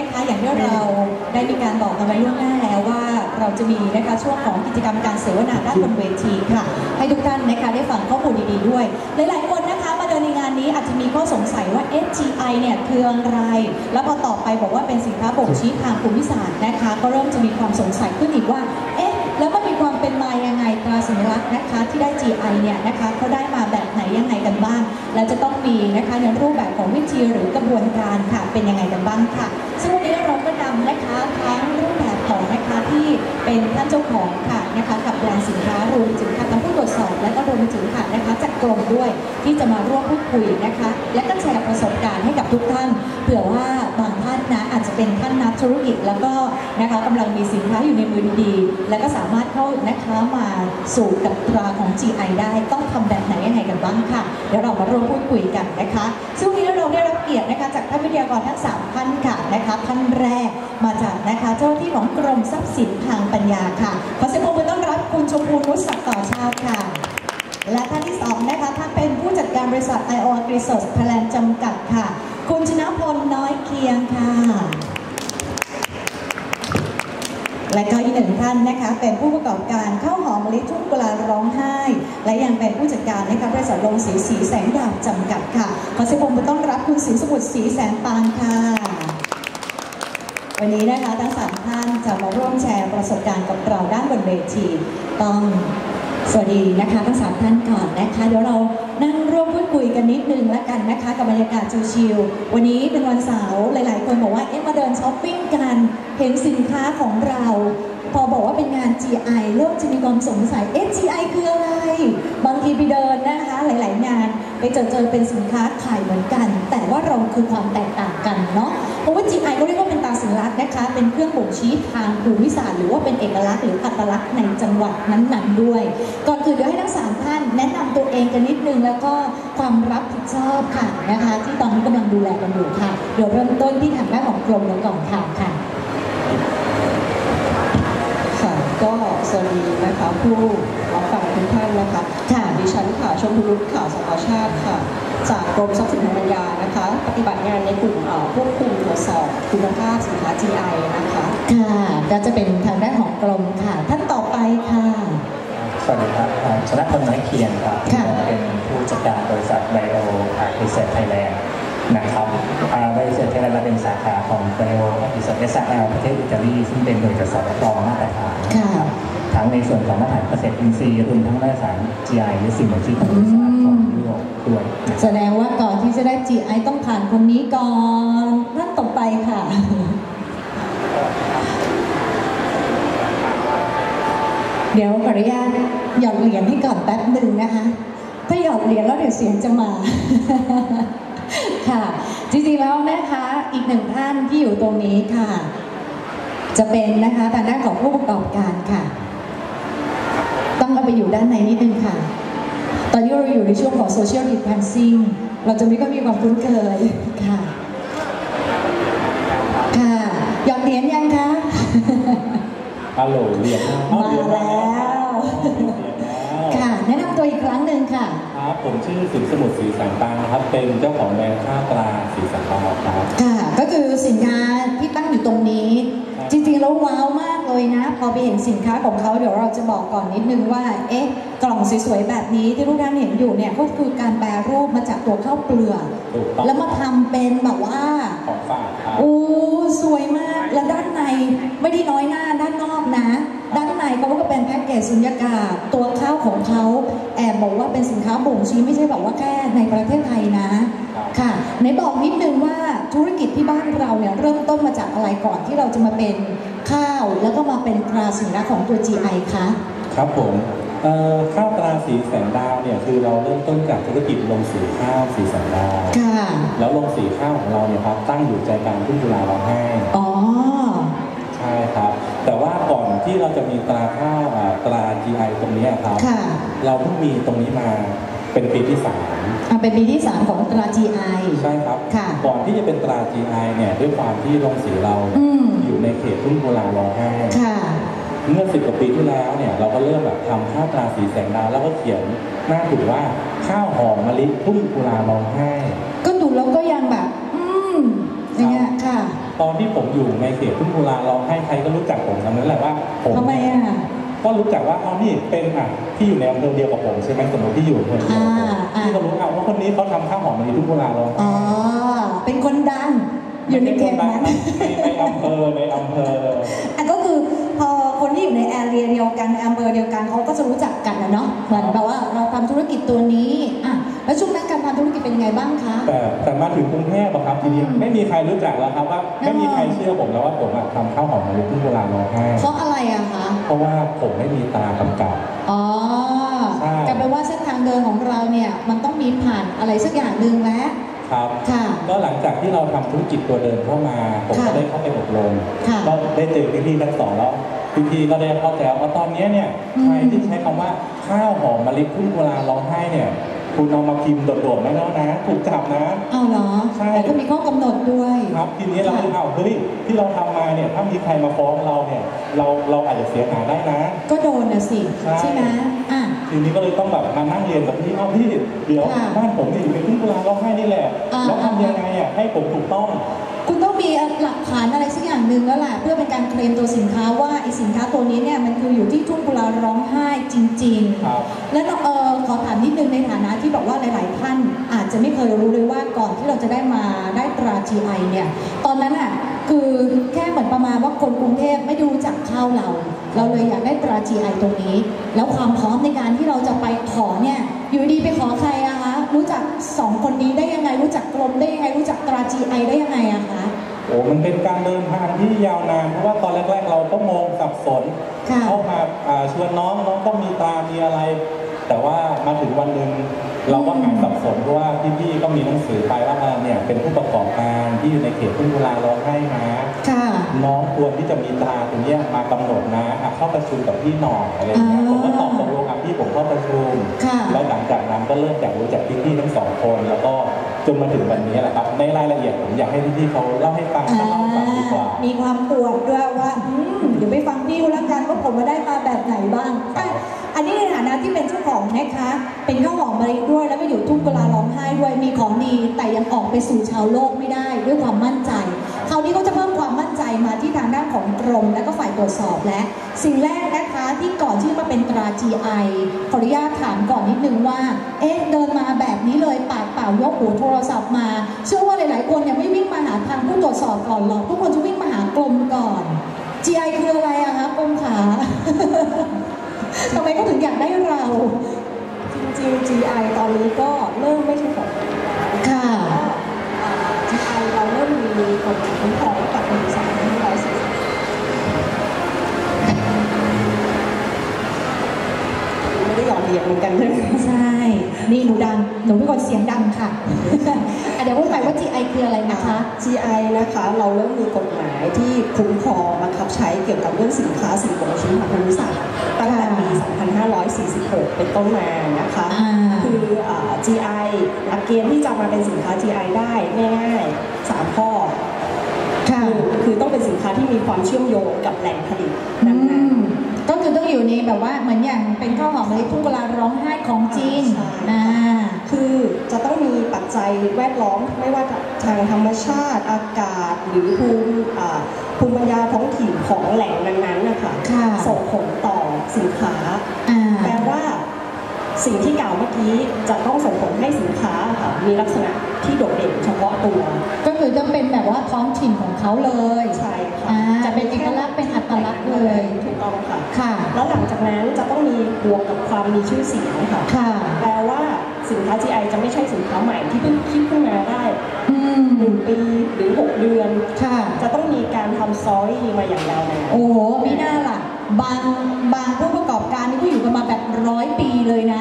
นะคะอย่างที่เราได้มีการบอกกันไว้ล่วงหน้าแล้วว่าเราจะมีนะคะช่วงของกิจกรรมการเสวนาด้านบนเวทีค่ะให้ทุกท่านนะคะได้ฟังข้อมูลดีๆด้วยหลายๆคนนะคะมาเดินในงานนี้อาจจะมีข้อสงสัยว่า GI เนี่ยคืออะไรแล้วพอต่อไปบอกว่าเป็นสินค้าบ่งชี้ทางภูมิศาสตร์นะคะก็เริ่มจะมีความสงสัยขึ้นอีกว่าแล้วมันมีความเป็นมายังไงตราสัญลักษณ์นะคะที่ได้ GI เนี่ยนะคะเขาได้มาแบบไหนยังไงกันบ้างแล้วจะต้องมีนะคะในรูปแบบของวิธีหรือกระบวนการค่ะเป็นยังไงกันบ้างค่ะซึ่งวันนี้เราก็นำนะคะทั้งรูปแบบของนะคะที่เป็นท่านเจ้าของค่ะนะคะกับแบรนด์สินค้ารวมถึงค่ะทั้งผู้ตรวจสอบและก็รวมถึงค่ะนะคะจากกรมด้วยที่จะมาร่วมพูดคุยนะคะและก็แชร์ประสบการณ์ให้กับทุกท่านเผื่อว่าบางท่านนะอาจจะเป็นท่านนักธุรกิจแล้วก็นะคะกำลังมีสินค้าอยู่ในมือดีๆและก็สามารถเข้านะคะมาสู่กับตราของ GI ได้ต้องทำแบบไหนยังไงกันบ้างค่ะเดี๋ยวเรามาร่วมพูดคุยกันนะคะซึ่งวันนี้เราได้รับเกียรตินะคะจากท่านวิทยากรทั้ง3ท่านค่ะนะคะท่านแรกมาจากนะคะเจ้าหน้าที่ของกรมทรัพย์สินทางปัญญาค่ะขอเสียงปรบมือต้อนรับคุณชมพูนุชศักดิ์ต่อชาติค่ะและท่านที่2นะคะท่านเป็นผู้จัดการบริษัท IO Resource Thailand จำกัดค่ะคุณชนะพลน้อยเคียงค่ะและก็อีก1ท่านนะคะเป็นผู้ประกอบการข้าวหอมมะลิทุ่งกุลาร้องไห้และยังเป็นผู้จัดการนะคะบริษัทโรงสีแสงดาวจำกัดค่ะขอเสียงปรบมือต้อนรับคุณศรีสมุทรศรีแสนปานค่ะวันนี้นะคะทั้ง3ท่านจะมาร่วมแชร์ประสบการณ์กับเราด้านบนเวทีต้องสวัสดีนะคะทั้ง3ท่านก่อนนะคะเดี๋ยวเรานั่งร่วมพูดคุยกันนิดนึงแล้วกันนะคะกับบรรยากาศชิลๆวันนี้เป็นวันเสาร์หลายๆคนบอกว่ามาเดินช้อปปิ้งกันเห็นสินค้าของเราพอบอกว่าเป็นงาน GI เริ่มจะมีความสงสัยGI คืออะไรบางทีไปเดินนะคะหลายๆงานไปเจอเป็นสินค้าขายเหมือนกันแต่ว่าเราคือความแตกต่างกันเนาะเพราะว่า GI ก็เรียกว่าเป็นตราสัญลักษณ์นะคะเป็นเครื่องบ่งชี้ทางภูมิศาสตร์หรือว่าเป็นเอกลักษณ์หรืออัตลักษณ์ในจังหวัดนั้นๆด้วยก่อนอื่นเดี๋ยวให้ทั้ง3ท่านแนะนำตัวเองกันนิดนึงแล้วก็ความรับผิดชอบค่ะนะคะที่ตอนนี้กำลังดูแลกันอยู่ค่ะเดี๋ยวเริ่มต้นที่ทางด้านของกรมเราก่อนค่ะก็สวัสดีนะคะผู้รับฟังทุกท่านนะคะดิฉันค่ะชมพูนุชข่าวสกชาติค่ะจากกรมทรัพย์สินทางปัญญานะคะปฏิบัติงานในกลุ่มควบคุมตรวจสอบคุณภาพสินค้า GI นะคะค่ะก็จะเป็นทางด้านของกรมค่ะท่านต่อไปค่ะสวัสดีครับชนะพลน้อยเคียงครับเป็นผู้จัดการบริษัท IO Resource Thailand นะครับResource Thailand เราเป็นสาขาของ IO Resource SRL ประเทศอิตาลีซึ่งเป็นหน่วยตรวจสอบรับรองมาตรฐานทั้งในส่วนของมาตรฐานเกษตรอินทรีย์รวมทั้งมาตรฐาน GI หรือสิ่งบ่งชี้ทางภูมิศาสตร์ของยุโรปด้วยแสดงว่าก่อนที่จะได้ GI ต้องผ่านคนนี้ก่อนท่านต่อไปค่ะเดี๋ยวขออนุญาตหยอดเหรียญให้ก่อนแป๊บหนึ่งนะคะถ้าหยอดเหรียญแล้วเดี๋ยวเสียงจะมาค่ะจริงๆแล้วนะคะอีก1ท่านที่อยู่ตรงนี้ค่ะจะเป็นนะคะทางด้านของผู้ประกอบการค่ะต้องเอาไปอยู่ด้านในนิดนึงค่ะตอนนี้เราอยู่ในช่วงของ social distancing เราจะไม่ค่อยมีความคุ้นเคยค่ะหยอดเหรียญยังคะฮัลโหลเหรียญมาแล้วค่ะแนะนำตัวอีกครั้งหนึ่งค่ะครับผมชื่อศรีสมุทรศรีแสงปานนะครับเป็นเจ้าของแบรนด์ข้าวปลาศรีสังทองครับค่ะก็คือสินค้าที่ตั้งอยู่ตรงนี้จริงๆแล้วว้าวมากเลยนะพอไปเห็นสินค้าของเขาเดี๋ยวเราจะบอกก่อนนิดนึงว่ากล่องสวยๆแบบนี้ที่ทุกท่านเห็นอยู่เนี่ยก็คือการแปรรูปมาจากตัวข้าวเปลือกแล้วมาทำเป็นแบบว่าของฝากครับสวยมากและด้านในไม่ได้น้อยหน้าด้านนอกนะด้านในเขาก็เป็นแพ็กเกจสุญญากาศตัวข้าวของเขาแอบบอกว่าเป็นสินค้าบ่งชี้ไม่ใช่แบบว่าแค่ในประเทศไทยนะค่ะในบอกนิดนึงว่าธุรกิจที่บ้านเราเนี่ยเริ่มต้นมาจากอะไรก่อนที่เราจะมาเป็นข้าวแล้วก็มาเป็นตราสัญลักษณ์ของตัว GI คะครับผมข้าวตราสีแสงดาวเนี่ยคือเราเริ่มต้นจากธุรกิจโรงสีข้าวสีแสงดาวแล้วโรงสีข้าวของเราเนี่ยครับตั้งอยู่ใจกลางทุ่งกุลาร้องไห้ใช่ครับแต่ว่าก่อนที่เราจะมีตราข้าวตรา GI ตรงนี้ครับเราเพิ่งมีตรงนี้มาเป็นปีที่3 เป็นปีที่3ของตรา GI ใช่ครับก่อนที่จะเป็นตรา GI เนี่ยด้วยความที่โรงสีเราอยู่ในเขตทุ่งกุลาร้องไห้เมื่อ10 กว่าปีที่แล้วเนี่ยเราก็เริ่มแบบทำข้าวตราสีแสงดาวแล้วก็เขียนหน้าถูกว่าข้าวหอมมะลิทุ่งกุลาร้องไห้ก็ดูแล้วก็ยังแบบอย่างเงี้ยค่ะตอนที่ผมอยู่ในเขตทุ่งกุลาร้องไห้ใครก็รู้จักผมทั้งนั้นแหละว่าผมทำไมอ่ะก็รู้จักว่านี่เป็นที่อยู่ในอำเภอเดียวกับผมใช่ไหมสมมติที่อยู่อำเภอเดียวกับผมที่เรารู้ว่าคนนี้เขาทำข้าวหอมมะลิทุ่งกุลาร้องไห้อ๋อเป็นคนดังอยู่ในเขตนั้นในอำเภอก็คือพอคนที่อยู่ในแอเรียเดียวกันในอำเภอเดียวกันเขาก็จะรู้จักกันนะเนาะเหมือนแบบว่าเราทำธุรกิจตัวนี้แล้วช่วงนั้นการทำธุรกิจเป็นยังไงบ้างคะแต่มาถึงกรุงเทพครับทีนี้ไม่มีใครรู้จักแล้วครับว่าไม่มีใครเชื่อผมแล้วว่าผมทำข้าวหอมมะลิทุ่งกุลาร้องไห้เพราะอะไรอะคะเพราะว่าผมไม่มีตากำกับอ๋อกลายเป็นว่าเส้นทางเดินของเราเนี่ยมันต้องมีผ่านอะไรสักอย่างหนึ่งแล้วครับก็หลังจากที่เราทำธุรกิจตัวเดินเข้ามาผมก็ได้เข้าไปอบรมก็ได้เจอพี่ๆทั้งสองแล้วพี่ๆก็ได้เข้าใจว่าตอนนี้เนี่ยใครที่ใช้คำว่าข้าวหอมมะลิทุ่งกุลาร้องไห้เนี่ยคุณเอามาพิมพ์โดดๆไม่แล้วนะถูกจับนะเอาเหรอใช่แต่ก็มีข้อกำหนดด้วยครับทีนี้เราเฮ้ยที่เราทำมาเนี่ยถ้ามีใครมาฟ้องเราเนี่ยเราอาจจะเสียหายได้นะก็โดนนะสิใช่ไหมทีนี้ก็เลยต้องแบบมานั่งเรียนกับพี่เดี๋ยวบ้านผมอยู่ในทุ่งกุลาร้องไห้นี่แหละแล้วทำยังไงให้ผมถูกต้องคุณต้องมีหลักฐานอะไรสักอย่างหนึ่งแล้วแหละเพื่อเป็นการเคลมตัวสินค้าว่าไอสินค้าตัวนี้เนี่ยมันคืออยู่ที่ทุ่งกุลาร้องไห้จริงๆแล้วขอถามนิดนึงในฐานะที่บอกว่าหลายๆท่านอาจจะไม่เคยรู้เลยว่าก่อนที่เราจะได้ตรา GI เนี่ยตอนนั้นคือแค่เหมือนประมาณว่าคนกรุงเทพไม่รู้จักข้าวเราเลยอยากได้ตรา GI ตรงนี้แล้วความพร้อมในการที่เราจะไปขอเนี่ยอยู่ดีไปขอใครอะคะรู้จัก2คนนี้ได้ยังไงรู้จักกรมได้ยังไงรู้จักตรา GI ได้ยังไงอะคะมันเป็นการเดินทางที่ยาวนานเพราะว่าตอนแรกๆเราก็งงสับสนเข้ามาชวนน้องต้องมีตรามีอะไรแต่ว่ามาถึงวันหนึ่งเราก็หายสับสนเพราะว่าพี่ๆก็มีหนังสือไปว่าเนี่ยเป็นผู้ประกอบการที่อยู่ในเขตทุ่งกุลาร้องไห้นะน้องควรที่จะมีตราตรงนี้มากำหนดนะเข้าประชุมกับพี่หน่อยอะไรเงี้ยผมก็ตอบตกลงพี่ผมเข้าประชุมแล้วหลังจากนั้นก็เริ่มจากรู้จักพี่ๆทั้งสองคนแล้วก็จนมาถึงวันนี้แหละครับในรายละเอียดผมอยากให้พี่ๆเขาเล่าให้ฟังดีกว่ามีความปวดด้วยว่าเดี๋ยวไปฟังพี่แล้วกันว่าผมมาได้มาแบบไหนบ้างอันนี้ในฐานะที่เป็นเจ้าของนะคะเป็นข้าวหอมมะลิด้วยแล้วก็อยู่ทุ่งกุลาร้องไห้ด้วยมีของดีแต่ยังออกไปสู่ชาวโลกไม่ได้ด้วยความมั่นใจคราวนี้เขาจะเพิ่มความมั่นใจมาที่ทางด้านของกรมและก็ฝ่ายตรวจสอบและสิ่งแรกนะคะที่ก่อนที่มาเป็นตรา GI ขออนุญาตถามก่อนนิดนึงว่าเดินมาแบบนี้เลยปากเปล่ายกหูโทรศัพท์มาเชื่อว่าหลายๆคนยังไม่วิ่งมาหาทางผู้ตรวจสอบก่อนหรอกทุกคนจะวิ่งมาหากรมก่อน GI คืออะไรอะคะกรมขาทำไมก็ถึงอยากได้เราจริงๆ GI ตอนนี้ก็เริ่มไม่ใช่ของค่ะ GI เราเริ่มมีกฎหมายคุ้มครองตั้งแต่ปี2540ไม่ได้หยอดเหรียญเหมือนกันใช่ไหมใช่นี่หนูเป็นคนเสียงดังค่ะเดี๋ยวพูดไปว่า GI คืออะไรนะคะ GI นะคะเราเริ่มมีกฎหมายที่คุ้มครองบังคับใช้เกี่ยวกับเรื่องสินค้าสิ่งของชิ้นทางภูมิศาสตร์ตั้งแต่ปี 2546 เป็นต้นมานะคะคือ GI หลักเกณฑ์ที่จะมาเป็นสินค้า GI ได้ง่ายๆ3ข้อคือต้องเป็นสินค้าที่มีความเชื่อมโยงกับแหล่งผลิตนั้นก็คือต้องอยู่ในแบบว่าเหมือนอย่างเป็นข้าวหอมมะลิทุ่งกุลาร้องไห้ของจีนคือจะต้องมีปัจจัยแวดล้อมไม่ว่าทางธรรมชาติอากาศหรือภูมิปัญญาท้องถิ่นของแหล่งนั้นๆนะคะส่งผลต่อสินค้าแปลว่าสิ่งที่กล่าวเมื่อกี้จะต้องส่งผลให้สินค้าค่ะมีลักษณะที่โดดเด่นเฉพาะตัวก็คือจะเป็นแบบว่าท้องถิ่นของเขาเลยใช่ค่ะจะเป็นเอกลักษณ์เป็นอัตลักษณ์เลยถูกต้องค่ะแล้วหลังจากนั้นจะต้องมีบวกกับความมีชื่อเสียงค่ะแปลว่าสินค้า GI จะไม่ใช่สินค้าใหม่ที่เพิ่งคิดขึ้นมาได้1 ปีหรือ6 เดือนจะต้องมีการทำซอรี่มาอย่างยาวนานโอ้โหมีหน้าล่ะบางผู้ประกอบการนี่ก็อยู่กันมาแบบ100 ปีเลยนะ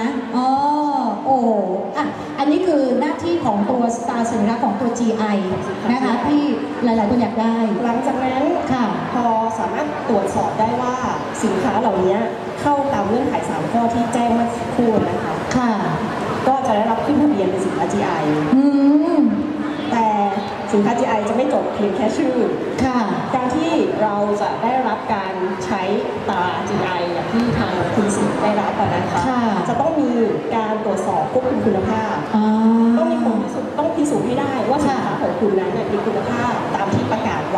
อันนี้คือหน้าที่ของตัวสตาร์สัญลักษณ์ของตัว GI นะคะที่หลายๆคนอยากได้หลังจากนั้นพอสามารถตรวจสอบได้ว่าสินค้าเหล่านี้เข้าตามเงื่อนไข3 ข้อที่แจ้งเมื่อสักครู่นะคะก็จะได้รับขึ้นทะเบียนเป็นสินค้า GI แต่สินค้า GI จะไม่จบเพียงแค่ชื่อการที่เราจะได้รับการใช้ตรา GI อย่างที่ทางคุณสิทธิ์ได้รับนะคะจะต้องมีการตรวจสอบควบคุมคุณภาพต้องมีคนต้องพิสูจน์ให้ได้ว่าสินค้าของคุณนั้นมีคุณภาพตามที่ประกาศไว้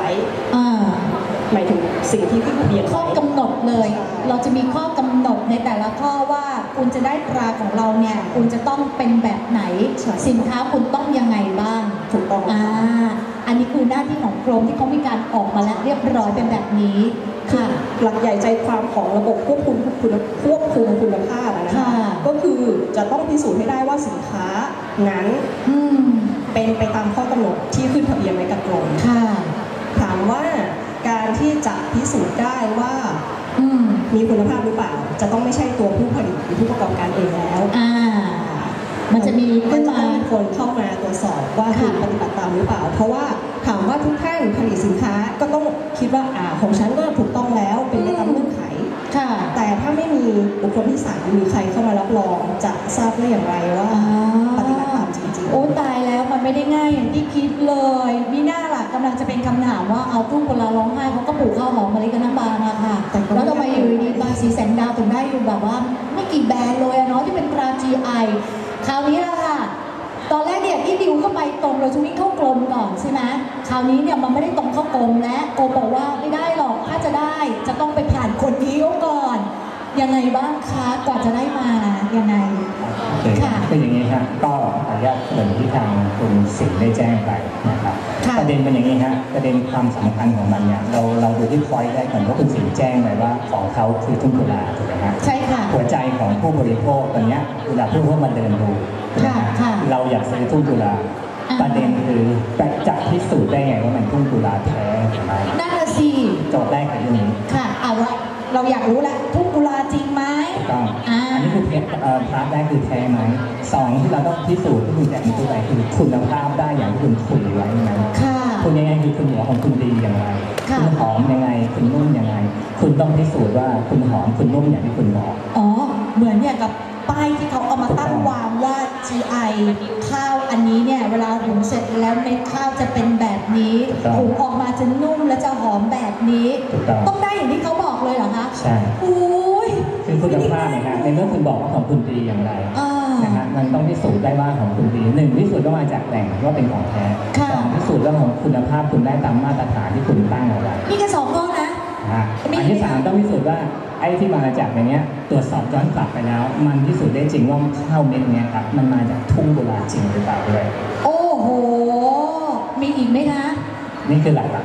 หมายถึงสิ่งที่ขึ้นทะเบียนข้อกำหนดเลย เราจะมีข้อกำหนดในแต่ละข้อว่าคุณจะได้ตราของเราเนี่ยคุณจะต้องเป็นแบบไหนสินค้าคุณต้องยังไงบ้างถูกต้องอันนี้คือหน้าที่ของกรมที่เขามีการออกมาแล้วเรียบร้อยเป็นแบบนี้ค่ะหลักใหญ่ใจความของระบบควบคุมคุณภาพนะคะก็คือจะต้องพิสูจน์ให้ได้ว่าสินค้านั้นเป็นไปตามข้อกำหนดที่ขึ้นทะเบียนไว้กับกรมถามว่าการที่จะพิสูจน์ได้ว่ามีคุณภาพหรือเปล่าจะต้องไม่ใช่ตัวผู้ผลิตหรือผู้ประกอบการเองแล้วมันจะมีคนเข้ามาตรวจสอบว่าคุณปฏิบัติตามหรือเปล่าเพราะว่าถามว่าทุกท่านผลิตสินค้าก็ต้องคิดว่าของฉันก็ถูกต้องแล้วเป็นไปตามเงื่อนไขแต่ถ้าไม่มีบุคคลที่3หรือใครเข้ามารับรองจะทราบได้อย่างไรว่าปฏิบัติตามจริงๆโอ้ตายแล้วมันไม่ได้ง่ายอย่างที่คิดเลยมีหน้าล่ะกำลังจะเป็นคำถามว่าเอาทุ่งกุลาร้องไห้เขาก็ปลูกข้าวหอมมะลิกันน้ำบางอะค่ะแล้วทำไมอยู่ดีบางสีแสงดาวถึงได้อยู่แบบว่าไม่กี่แบรนด์เลยเนาะที่เป็นตรา GI คราวนี้ล่ะค่ะตอนแรกเนี่ยที่ดิวเข้าไปตรงเราจะวิ่งเข้ากรมก่อนใช่ไหมคราวนี้เนี่ยมันไม่ได้ตรงเข้ากรมและกรมบอกว่าไม่ได้หรอกถ้าจะได้จะต้องไปผ่านคนนี้ก่อนยังไงบ้างคะกว่าจะได้มายังไงค่ะเป็นอย่างนี้ครับก็ขออนุญาตเหมือนที่ทางคุณสิงห์ได้แจ้งไปนะครับประเด็นเป็นอย่างนี้ฮะประเด็นความสำคัญของมันเนี่ยเราดูที่พอยต์ได้ก่อนว่าคุณสิงห์แจ้งไปว่าของเขาคือทุ่งกุลาถูกไหมฮะใช่ค่ะหัวใจของผู้บริโภคตอนนี้เวลาผู้บริโภคมาเดินดูเราอยากซื้อทุ่งกุลาประเด็นคือจะพิสูจน์ได้ไงว่ามันทุ่งกุลาแท้ไหมนั่นน่ะสิโจทย์แรกคือเรื่องนี้ค่ะเอาละเราอยากรู้แหละทุ่งกุลาจริงไหมต้องอันนี้คือพาร์ทแรกคือแท้ไหม2ที่เราต้องพิสูจน์ที่คุณแจ้งคืออะไรคือคุณภาพได้อย่างที่คุณคุยไว้ไหมคุณยังไงคือคุณหัวของคุณดีอย่างไรคุณหอมยังไงคุณนุ่มยังไงคุณต้องพิสูจน์ว่าคุณหอมคุณนุ่มอย่างที่คุณบอกเหมือนอย่างกับป้ายที่เขาเอามาตั้งวางว่า GI ข้าวอันนี้เนี่ยเวลาหุงเสร็จแล้วเม็ดข้าวจะเป็นแบบนี้หุงออกมาจะนุ่มและจะหอมแบบนี้ต้องได้อย่างที่เขาบอกเลยเหรอคะใช่อุ้ยคือคุณภาพนะฮะในเมื่อคุณบอกว่าของคุณดีอย่างไรนะฮะมันต้องพิสูจน์ได้ว่าของคุณดี1พิสูจน์ต้องมาจากแหล่งว่าเป็นของแท้2พิสูจน์ว่าของคุณภาพคุณได้ตามมาตรฐานที่คุณตั้งเอาไว้มีแค่2ข้อนะอันที่3ต้องพิสูจน์ว่าไอ้ที่มาจากในนี้ตรวจสอบย้อนกลับไปแล้วมันพิสูจน์ได้จริงว่าข้าวเม็ดนี้ครับมันมาจากทุ่งกุลาจริงหรือเปล่าด้วยโอ้โหมีอีกไหมคะนี่คือหลัก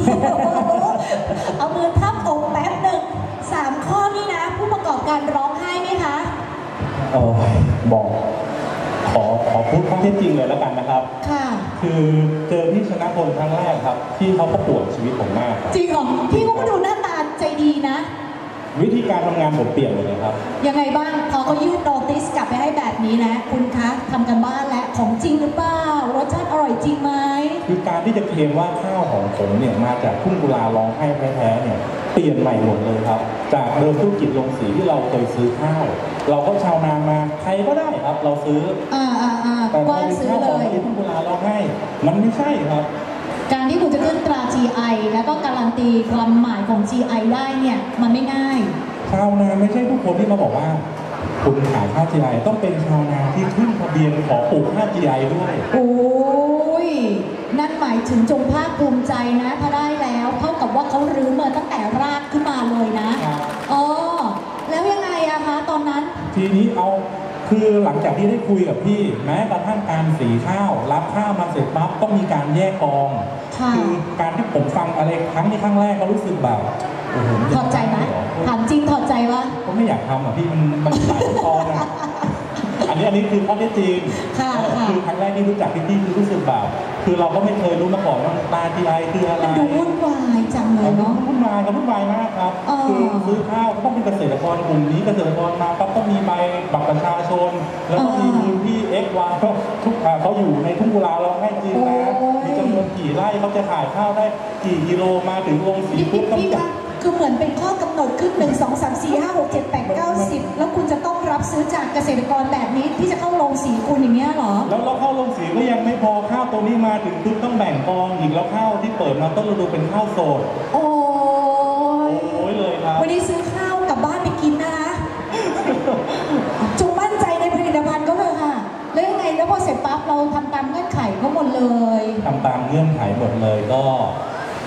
เอามือทับอกแป๊บหนึ่ง3ข้อนี้นะผู้ประกอบการร้องไห้ไหมคะบอกขอพูดข้อเท็จจริงเลยแล้วกันนะครับค่ะคือเจอพี่ชนะพลครั้งแรกครับที่เขาก็ปวดชีวิตผมมากจริงเหรอพี่เขาก็ดูหน้าตาใจดีนะวิธีการทำงานผมเปลี่ยนเลยครับยังไงบ้างพอเขายื่นโนติสกลับไปให้แบบนี้นะคุณคะทำกันบ้านและของจริงหรือเปล่ารสชาติอร่อยจริงไหมคือการที่จะเคลมว่าข้าวของผมเนี่ยมาจากทุ่งกุลาร้องไห้แท้ๆเนี่ยเปลี่ยนใหม่หมดเลยครับจากเดิมธุรกิจโรงสีที่เราเคยซื้อข้าวเราก็ชาวนามาใครก็ได้ครับเราซื้อแต่พอเป็นข้าวของทุ่งกุลาร้องไห้มันไม่ใช่ครับการที่คุณจะขึ้นตรา GI แล้วก็การันตีความหมายของ GI ได้เนี่ยมันไม่ง่ายชาวนาไม่ใช่ทุกคนที่มาบอกว่าคุณขายข้าว GI ต้องเป็นชาวนาที่ขึ้นทะเบียนขอปลูกข้าว GI ด้วยโอ้ยนั่นหมายถึงจงภาคภูมิใจนะถ้าได้แล้วเท่ากับว่าเขารื้อมาตั้งแต่รากขึ้นมาเลยนะแล้วยังไงอะคะตอนนั้นทีนี้คือหลังจากที่ได้คุยกับพี่แม้กระทั่งการสีข้าวรับข้าวมาเสร็จปั๊บต้องมีการแยกกองคือการที่ผมฟังอะไรครั้งแรกก็รู้สึกแบบถอดใจไหมถามจริงถอดใจวะก็ไม่อยากทำอ่ะพี่มันหลายกองอ่ะอันนี้คือข้อเท็จจริงคือครั้งแรกที่รู้จักพี่คือรู้สึกแบบคือเราก็ไม่เคยรู้มาก่อนว่าตา GI คืออะไรมันดูวุ่นวายจังเลยเนาะวุ่นวายมากครับคือซื้อข้าวก็ต้องเป็นเกษตรกรกลุ่มนี้เกษตรกรมาปั๊บต้องมีใบบัตรประชาชนแล้วก็มีพื้นที่ XY ทุกเขาอยู่ในทุ่งกุลาเราให้จริงนะมีจำนวนกี่ไร่เขาจะขายข้าวได้กี่กิโลมาถึงโรงสีปุ๊บต้องคือเหมือนเป็นข้อกำหนดขึ้น1 2 3 4 5 6 7 8 9 10แล้วคุณจะต้องรับซื้อจากเกษตรกรแบบนี้ที่จะเข้าโรงสีคุณอย่างเงี้ยหรอแล้วเข้าโรงสีก็ยังไม่พอข้าวตัวนี้มาถึงปุ๊บต้องแบ่งกองอีกแล้วข้าวที่เปิดมาต้นฤดูเป็นข้าวโสดโอ้ยเลยครับวันนี้ซื้อข้าวกลับบ้านไปกินนะคะจงมั่นใจในผลิตภัณฑ์ก็เลยค่ะแล้วยังไงแล้วพอเสร็จปั๊บเราทำตามเงื่อนไขก็หมดเลยทำตามเงื่อนไขหมดเลยก็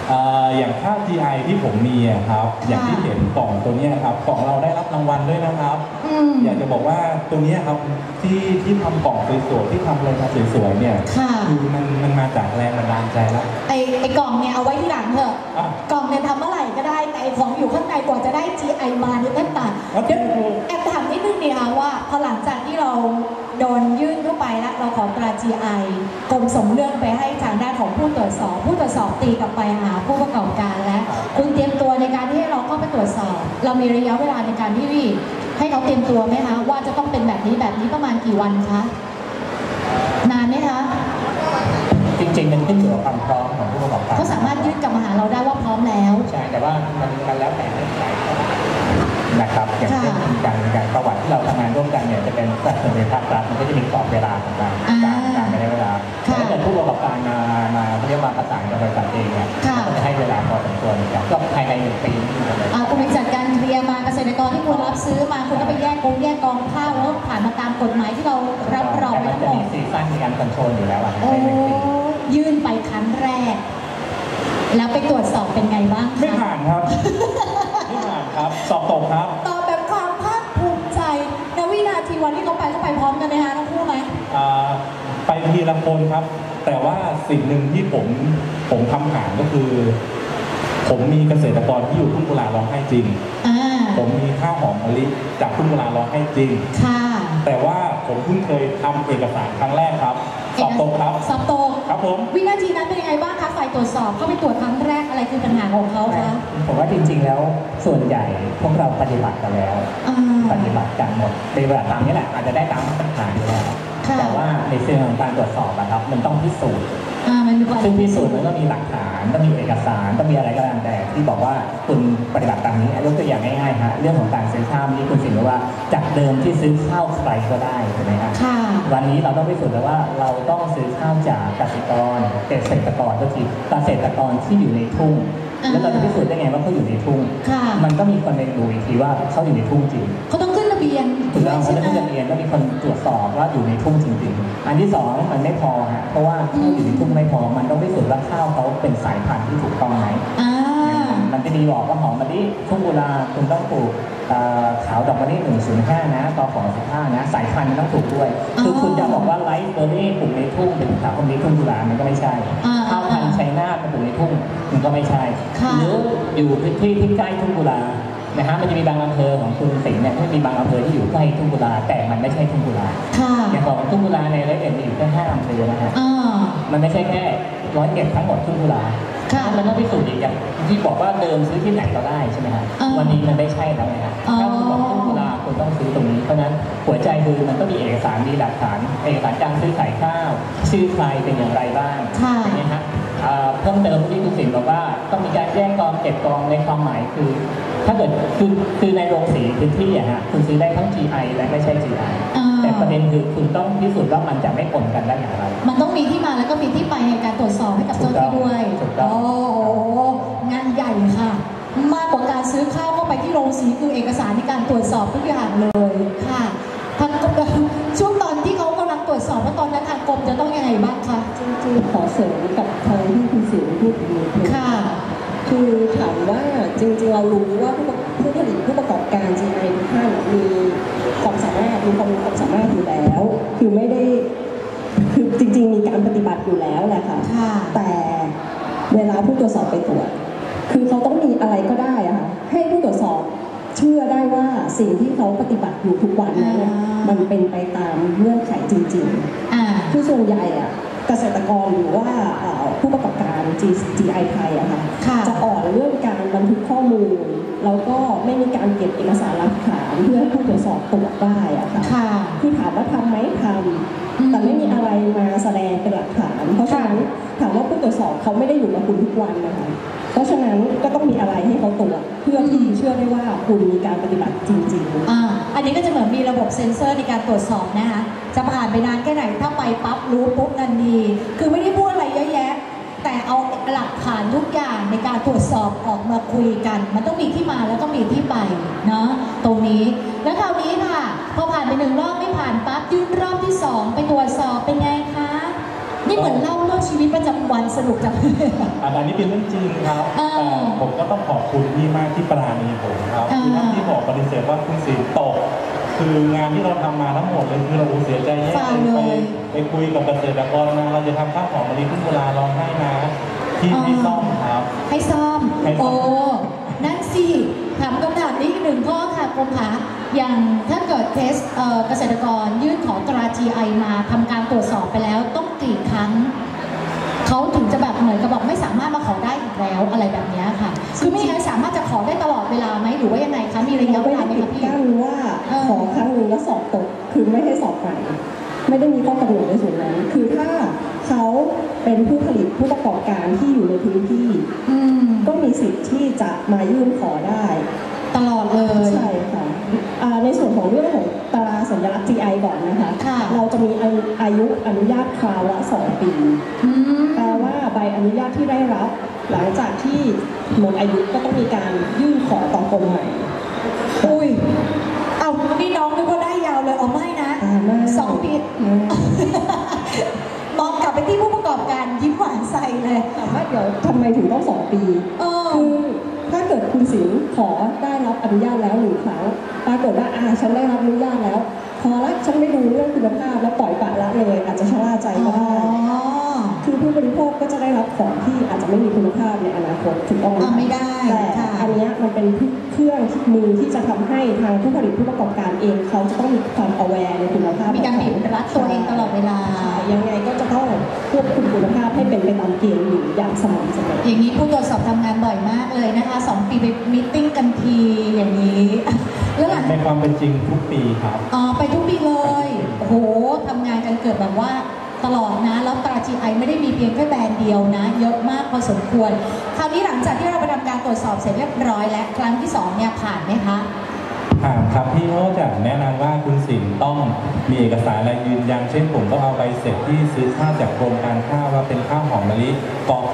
อย่างค่า GI ที่ผมมีครับอย่างที่เห็นกล่องตัวนี้ครับกล่องเราได้รับรางวัลด้วยนะครับอยากจะบอกว่าตัวนี้ครับที่ทำกล่องสวยๆที่ทำอะไรมาสวยๆเนี่ยคือมันมาจากแรงบันดาลใจแล้วไอ้กล่องเนี่ยเอาไว้ที่หลังเถอะกล่องเนี่ยทำเมื่อไหร่ก็ได้แต่ไอ้ของอยู่ข้างในกว่าจะได้ GI มานี่แทบตายเดี๋ยวแอบถามนิดนึงเนี่ยค่ะว่าพอหลังจากที่เราโดนยื่นเข้าไปแล้วเราขอตรา GI กรมส่งเรื่องไปให้ทางด้านของผู้ตรวจสอบตีกลับไปหาผู้ประกอบการและคุณเตรียมตัวในการที่เราเข้าไปตรวจสอบเรามีระยะเวลาในการที่ให้เขาเตรียมตัวไหมคะว่าจะต้องเป็นแบบนี้ประมาณกี่วันคะนานไหมคะจริงๆมันขึ้นอยู่กับความพร้อมของผู้ประกอบการเขาสามารถยื่นกลับมาหาเราได้ว่าพร้อมแล้วใช่แต่ว่ามันแล้วแต่เงื่อนไขนะครับอย่างเช่นการประวัติที่เราทำงานร่วมกันเนี่ยจะเป็นสัดส่วนในภาครัฐมันก็จะมีกรอบเวลาของการไม่ได้เวลาแต่ถ้าเกิดผู้ประกอบการมาเรียกมาประสานกับบริษัทเองเนี่ยก็จะให้เวลาพอสมควรครับก็ภายใน1 ปีนี่เลยคุณไปจัดการเคลียร์มาเกษตรกรที่ควรรับซื้อมาคุณก็ไปแยกกองข้าวแล้วผ่านมาตามกฎหมายที่เรารับรองไว้ทั้งหมดซีซั่นมีการคอนโทรลอยู่แล้วยื่นไปครั้งแรกแล้วไปตรวจสอบเป็นไงบ้างไม่ผ่านครับไม่ผ่านครับสอบตกครับตอบแบบความภาคภูมิใจณวินาทีวันที่เขาไปพร้อมกันไหมคะทั้งคู่ไหมไปทีละคนครับแต่ว่าสิ่งหนึ่งที่ผมทำผ่านก็คือผมมีเกษตรกรที่อยู่ทุ่งกุลาร้องไห้จริงผมมีข้าวหอมมะลิจากทุ่งกุลาร้องไห้จริงแต่ว่าผมเพิ่งเคยทำเอกสารครั้งแรกครับสอบตกครับสอบตกครับผมวินาทีนั้นเป็นยังไงบ้างคะฝ่ายตรวจสอบเข้าไปตรวจครั้งแรกอะไรคือปัญหาของเขาคะผมว่าจริงๆแล้วส่วนใหญ่พวกเราปฏิบัติกันแล้วปฏิบัติกันหมดปฏิบัติตามนี้แหละอาจจะได้ตามมาตรฐานอยู่แล้วแต่ว่าในเรื่องของการตรวจสอบนะครับมันต้องพิสูจน์ซึ่งพิสูจน์มันก็มีหลักฐานต้องมีเอกสารต้องมีอะไรก็ตามแต่ที่บอกว่าคุณปฏิบัติตามนี้ยกตัวอย่างง่ายๆฮะเรื่องของการซื้อข้าวนี้คุณสิงห์บอกว่าจากเดิมที่ซื้อข้าวใครก็ได้ใช่ไหมครับวันนี้เราต้องพิสูจน์แล้วว่าเราต้องซื้อข้าวจากเกษตรกรก็คือเกษตรกรที่อยู่ในทุ่งแล้วเราจะพิสูจน์ได้ไงว่าเขาอยู่ในทุ่งมันก็มีคนไปดูอีกทีว่าเขาอยู่ในทุ่งจริงเขาต้องขึ้นทะเบียนถูกต้องเขาต้องขึ้นทะเบียนต้องมีคนตรวจสอบว่าอยู่ในทุ่งจริงๆอันที่สองมันไม่พอฮะเพราะว่าข้าวอยู่ในทุ่งไม่พอมันต้องพิสูจน์ว่าข้าวเขาเป็นสายพันธุ์ที่ถูกต้องไหมมันจะมีบอกว่าหอมมะลิทุ่งกุลาคุณต้องปลูกขาวดอกมะลิ105นะตอของ15นะสายพันธุ์มันต้องถูกด้วยคือคุณจะบอกว่าไลฟ์เบอร์รี่ปลูกในทุ่งเป็นขาวมะลิทุ่งกุลามันก็ไม่ใช่ข้าวพันธุ์ไชน่าปลูกในทุ่งมันก็ไม่ใช่หรืออยู่พื้นที่ที่ใกล้ทุ่งกุลานะฮะมันจะมีบางอำเภอของคุณสิงห์เนี่ยที่มีบางอำเภอที่อยู่ใกล้ทุ่งกุลาแต่มันไม่ใช่ทุ่งกุลาอย่างของทุ่งกุลาในร้อยเอ็ดมีอยู่แค่5 อำเภอนะฮะมันไม่ใช่แค่101ทั้งหมดทุ่งกุลามันต้องพิสูจน์อีกอย่างที่บอกว่าเดิมซื้อที่ไหนก็ได้ใช่ไหมฮะวันนี้มันไม่ใช่แล้วนะฮะถ้าคุณบอกทุ่งกุลาคุณต้องซื้อตรงนี้เพราะนั้นหัวใจคือมันต้องมีเอกสารมีหลักฐานเอกสารการซื้อขายข้าวชื่อใครเป็นอย่างไรบ้างอย่างนี้ฮะเพิ่มเติมที่คุณสิงห์บอกว่าต้องมีการแยกกองเก็บกองในความหมายคือถ้าเกิดคือในโรงสีพื้นที่อะฮะคุณซื้อได้ทั้ง GI และไม่ใช่ GI แต่ประเด็นคือคุณต้องพิสูจน์ว่ามันจะไม่ปนกันได้อย่างไรมันต้องมีที่มาแล้วก็มีที่ไปในการตรวจสอบให้กับเจ้าหน้าที่ด้วยโอ้งานใหญ่ค่ะมากกว่าการซื้อข้าวเข้าไปที่โรงสีคือเอกสารในการตรวจสอบทุกอย่างเลยค่ะช่วงตอนที่เขากำลังตรวจสอบว่าตอนนั้นทางกรมจะต้องยังไงบ้างคะจริงๆขอเสริมกับทางที่คุณสิงห์พูดอีกนิดนึงค่ะคือถามว่าจริงๆเรารู้ว่าผู้ผลิตผู้ประกอบการ GI ทุกท่านมีความสามารถอยู่แล้วคือไม่ได้คือจริงๆมีการปฏิบัติอยู่แล้วแหละค่ะแต่เวลาผู้ตรวจสอบไปตรวจคือเขาต้องมีอะไรก็ได้อะค่ะให้ผู้ตรวจสอบเชื่อได้ว่าสิ่งที่เขาปฏิบัติอยู่ทุกวันนั้นมันเป็นไปตามเงื่อนไขจริงๆคือส่วนใหญ่อะเกษตรกรหรือว่าผู้ประกอบการ GI ไทยอะค่ะจะอ่อนเรื่องการบันทึกข้อมูลแล้วก็ไม่มีการเก็บเอกสารหลักฐานเพื่อให้ผู้ตรวจสอบตรวจได้อะค่ะคือถามว่าทำไหมทำแต่ไม่มีอะไรมาแสดงเป็นหลักฐานเพราะฉะนั้นถามว่าผู้ตรวจสอบเขาไม่ได้อยู่กับคุณทุกวันนะคะเพราะฉะนั้นก็ต้องมีอะไรให้เขาตรวจเพื่อที่เชื่อได้ว่าคุณมีการปฏิบัติจริงๆอันนี้ก็จะเหมือนมีระบบเซ็นเซอร์ในการตรวจสอบนะคะจะผ่านไปนานแค่ไหนถ้าไปปั๊บรู้ปุ๊บทันทีคือไม่ได้พูดอะไรเยอะแยะแต่เอาหลักฐานทุกอย่างในการตรวจสอบออกมาคุยกันมันต้องมีที่มาแล้วก็มีที่ไปเนาะตรงนี้แล้วคราวนี้ค่ะพอผ่านไป1 รอบไม่ผ่านปั๊บยื่นรอบที่2ไปตรวจสอบเป็นไงคะนี่เหมือนเล่าชีชีวิตประจำวันสนุกจังอันนี้เป็นเรื่องจริงครับแต่ผมก็ต้องขอบคุณพี่มากที่ปราณีผมครับคือท่านที่บอกปฏิเสธว่าคุณศิลป์ตกคืองานที่เราทำมาทั้งหมดเลยคือเราเสียใจแย่ไปคุยกับเกษตรกรนะเราจะทำข้าวหอมมะลิทุ่งกุลาร้องให้นะที่ซ่อมครับให้ซ่อมโอ้นั่นสิถามคำถามนี้หนึ่งข้อค่ะกรมคะอย่างถ้าเกิดเทสเกษตรกรยื่นขอตรา GI มาทำการตรวจสอบไปแล้วต้องกี่ครั้งเขาถึงจะแบบเหมือนกับบอกไม่สามารถมาขอได้อีกแล้วอะไรแบบนี้ค่ะคือไม่งั้นสามารถจะขอได้ตลอดเวลาไหมหรือว่ายังไงคะมีระยะเวลาไหมคะพี่กั้นว่าขอครั้งนึงแล้วสอบตกคือไม่ให้สอบใหม่ไม่ได้มีข้อกำหนดในส่วนนั้นคือถ้าเขาเป็นผู้ผลิตผู้ประกอบการที่อยู่ในพื้นที่ก็มีสิทธิ์ที่จะมายื่นขอได้ตลอดเลยใช่ค่ะในส่วนของเรื่องของตราสัญลักษณ์ GI ก่อนนะคะเราจะมีอายุอนุญาตคราวละ2 ปีแปลว่าใบอนุญาตที่ได้รับหลังจากที่หมดอายุก็ต้องมีการยื่นขอต่อกรมใหม่อุ้ยเอานี่น้องนึกว่าได้ยาวเลยเอาไม่นะ2 ปีมองกลับไปที่ผู้ประกอบการยิ้มหวานใส่เลยถามว่าเดี๋ยวทำไมถึงต้อง2 ปีคือถ้าเกิดคุณศิลป์ขอได้รับอนุญาตแล้ว1 ครั้งปรากฏว่าฉันได้รับอนุญาตแล้วพอละฉันไม่ดูเรื่องคุณภาพแล้วปล่อยปละละเลยอาจจะชะล่าใจก็ได้คือผู้บริโภคก็จะได้รับของที่อาจจะไม่มีคุณภาพในอนาคตถูกต้องไม่ได้แต่อันนี้มันเป็นเครื่องมือที่จะทำให้ทางผู้ผลิตผู้ประกอบการเองเขาจะต้องมีความ aware ในคุณภาพมีการบีบรัดตัวเองตลอดเวลายังไงก็จะต้องควบคุมคุณภาพให้เป็นไปตามเกณฑ์อยู่อย่างสม่ำเสมออย่างนี้ผู้ตรวจสอบทำงานบ่อยมากเลยนะคะ2 ปีไปมีตติ้งกันทีอย่างนี้แล้วหลังในความเป็นจริงทุกปีครับไปทุกปีเลยโอ้โหทำงานกันเกิดแบบว่าตลอดนะแล้วตรา GI ไม่ได้มีเพียงแค่แบรนด์เดียวนะเยอะมากพอสมควรคราวนี้หลังจากที่เราไปทำการตรวจสอบเสร็จเรียบร้อยและครั้งที่2เนี่ยผ่านไหมคะผ่านครับพี่เขาจะแนะนำว่าคุณศิลป์ต้องมีเอกสารอะไรยืนยันเช่นผมต้องเอาใบเสร็จที่ซื้อข้าวจากกรมการข้าวว่าเป็นข้าวหอมมะลิกข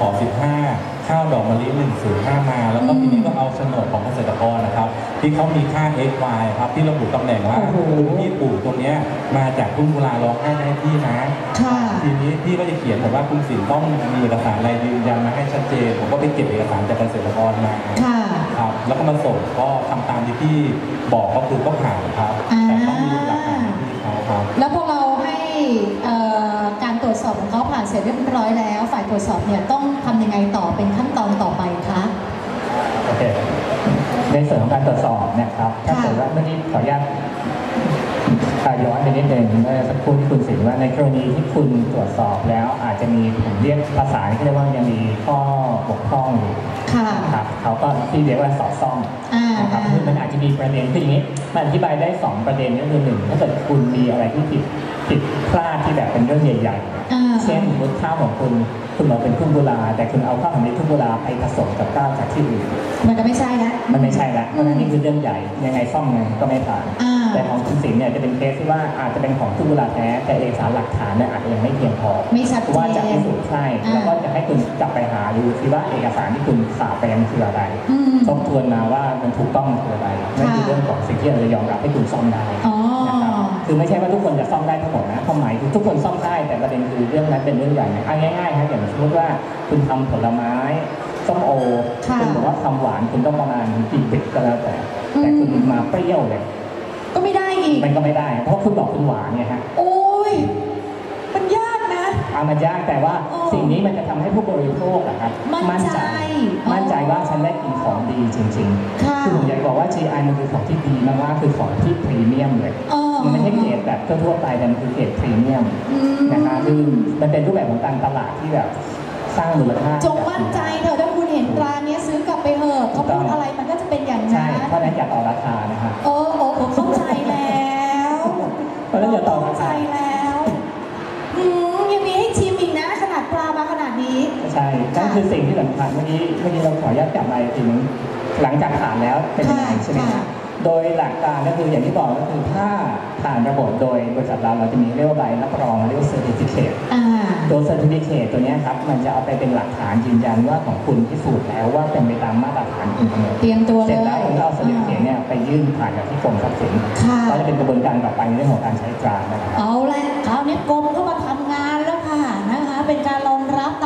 15ข้าวดอกมะลิ105มาแล้วก็ทีนี้ก็เอาโฉนดของเกษตรกรนะครับที่เขามีค่า XY ครับที่ระบุตำแหน่งว่าคุณพี่ปลูกตรงนี้มาจากทุ่งกุลาร้องไห้ให้พี่นะทีนี้พี่ก็จะเขียนบอกว่าคุณศิลป์ต้องมีเอกสารอะไรยืนยันมาให้ชัดเจนผมก็ไปเก็บเอกสารจากเกษตรกรมาครับแล้วก็มาส่งก็ทำตามที่พี่บอกก็คือก็ผ่านครับแต่ต้องมีหลักฐานที่เขาครับแล้วพอเราให้การตรวจสอบของเขาผ่านเสร็จเรียบร้อยแล้วฝ่ายตรวจสอบเนี่ยต้องทำยังไงต่อเป็นขั้นตอนต่อไปคะโอเคในส่วนของการตรวจสอบนะครับถ้าเกิดว่าเมื่อกี้ขออนุญาตย้อนไปนิดนึงเมื่อสักครู่ที่คุณศิลป์ว่าในกรณีที่คุณตรวจสอบแล้วอาจจะมีผมเรียกภาษาที่เรียกว่ายังมีข้อบกพร่องอยู่นะครับเขาก็ที่เรียกว่าสอดซ่อมนะครับคือมันอาจจะมีประเด็นคืออย่างนี้มันอธิบายได้2 ประเด็นก็คือ1ถ้าเกิดคุณมีอะไรที่ผิดพลาดที่แบบเป็นเรื่องใหญ่ๆเช่นสมมติข้าวของคุณบอกเป็นทุ่งกุลาแต่คุณเอาข้าวของทุ่งกุลาไปผสมกับข้าวจากที่อื่นมันก็ไม่ใช่ละมันไม่ใช่ละเพราะนั้นนี่คือเรื่องใหญ่ยังไงซ่อมไงก็ไม่ผ่านแต่ของคุณศิลป์เนี่ยจะเป็นเคสที่ว่าอาจจะเป็นของทุ่งกุลาแท้แต่เอกสารหลักฐานเนี่ยอาจจะยังไม่เพียงพอไม่ชัดเจนว่าจะพิสูจน์ใช่แล้วก็จะให้คุณกลับไปหาดูซิว่าเอกสารที่คุณฝากไปมันคืออะไรทบทวนมาว่ามันถูกต้องคืออะไรนั่นคือเรื่องของสิ่งที่เราจะยอมรับให้คุณซ่อมได้นะครับคือไม่ใช่ว่าทุกคนจะซ่อมได้ทั้งหมดนะความหมายคือทุกคนซ่อมได้แต่ประเด็นคือเรื่องนั้นเป็นเรื่องใหญ่เอาง่ายๆครับอย่างสมมติว่าคุณทำผลไม้ส้มโอคุณบอกว่าทำหวานคุณต้องประมาณกี่บิตก็แล้วแต่คุณมาเปรี้ยวเลยก็ไม่ได้อีกมันก็ไม่ได้เพราะคุณบอกคุณหวานไงฮะโอ้ยมันยากนะมันยากแต่ว่าสิ่งนี้มันจะทำให้ผู้บริโภคนะครับมั่นใจว่าฉันได้กินของดีจริงๆคือผมอยากบอกว่า GI มันคือของที่ดีมากๆคือของที่พรีเมียมเลยมันไม่ใช่เกรดแบบทั่วไปแต่มันคือเกรดพรีเมียมนะคะคือมันเป็นรูปแบบของการตลาดที่แบบสร้างมูลค่าจงมั่นใจเถอะถ้าคุณเห็นตราเนี้ยซื้อกลับไปเถอะเขาพูดอะไรมันก็จะเป็นอย่างนั้นใช่เพราะนั้นอย่าต่อราคานะคะเข้าใจแล้วเพราะนั้นอย่าต่อราคาเข้าใจแล้วยังมีให้ชิมอีกนะขนาดปลามาขนาดนี้ใช่นั่นคือสิ่งที่สำคัญเมื่อกี้เราขออนุญาตกลับมาถึงหลังจากผ่านแล้วเป็นยังไงใช่ไหมครับโดยหลักการก็คืออย่างที่บอกก็คือถ้าผ่านระบบโดยบริษัทเราจะมีเรียกว่าใบรับรองเรียกว่า certificate ตัว certificate ตัวนี้ครับมันจะเอาไปเป็นหลักฐานยืนยันว่าของคุณพิสูจน์แล้วว่าเป็นไปตามมาตรฐานคุณกำหนดเตรียมตัวเสร็จแล้วผมก็เอา certificate เนี่ยไปยื่นผ่านกับที่กรมทรัพย์สินก็จะเป็นกระบวนการต่อไปในเรื่องของการใช้ตรานะครับเอาละคราวนี้กรมก็มาทำงานแล้วค่ะนะคะเป็นการรองรับ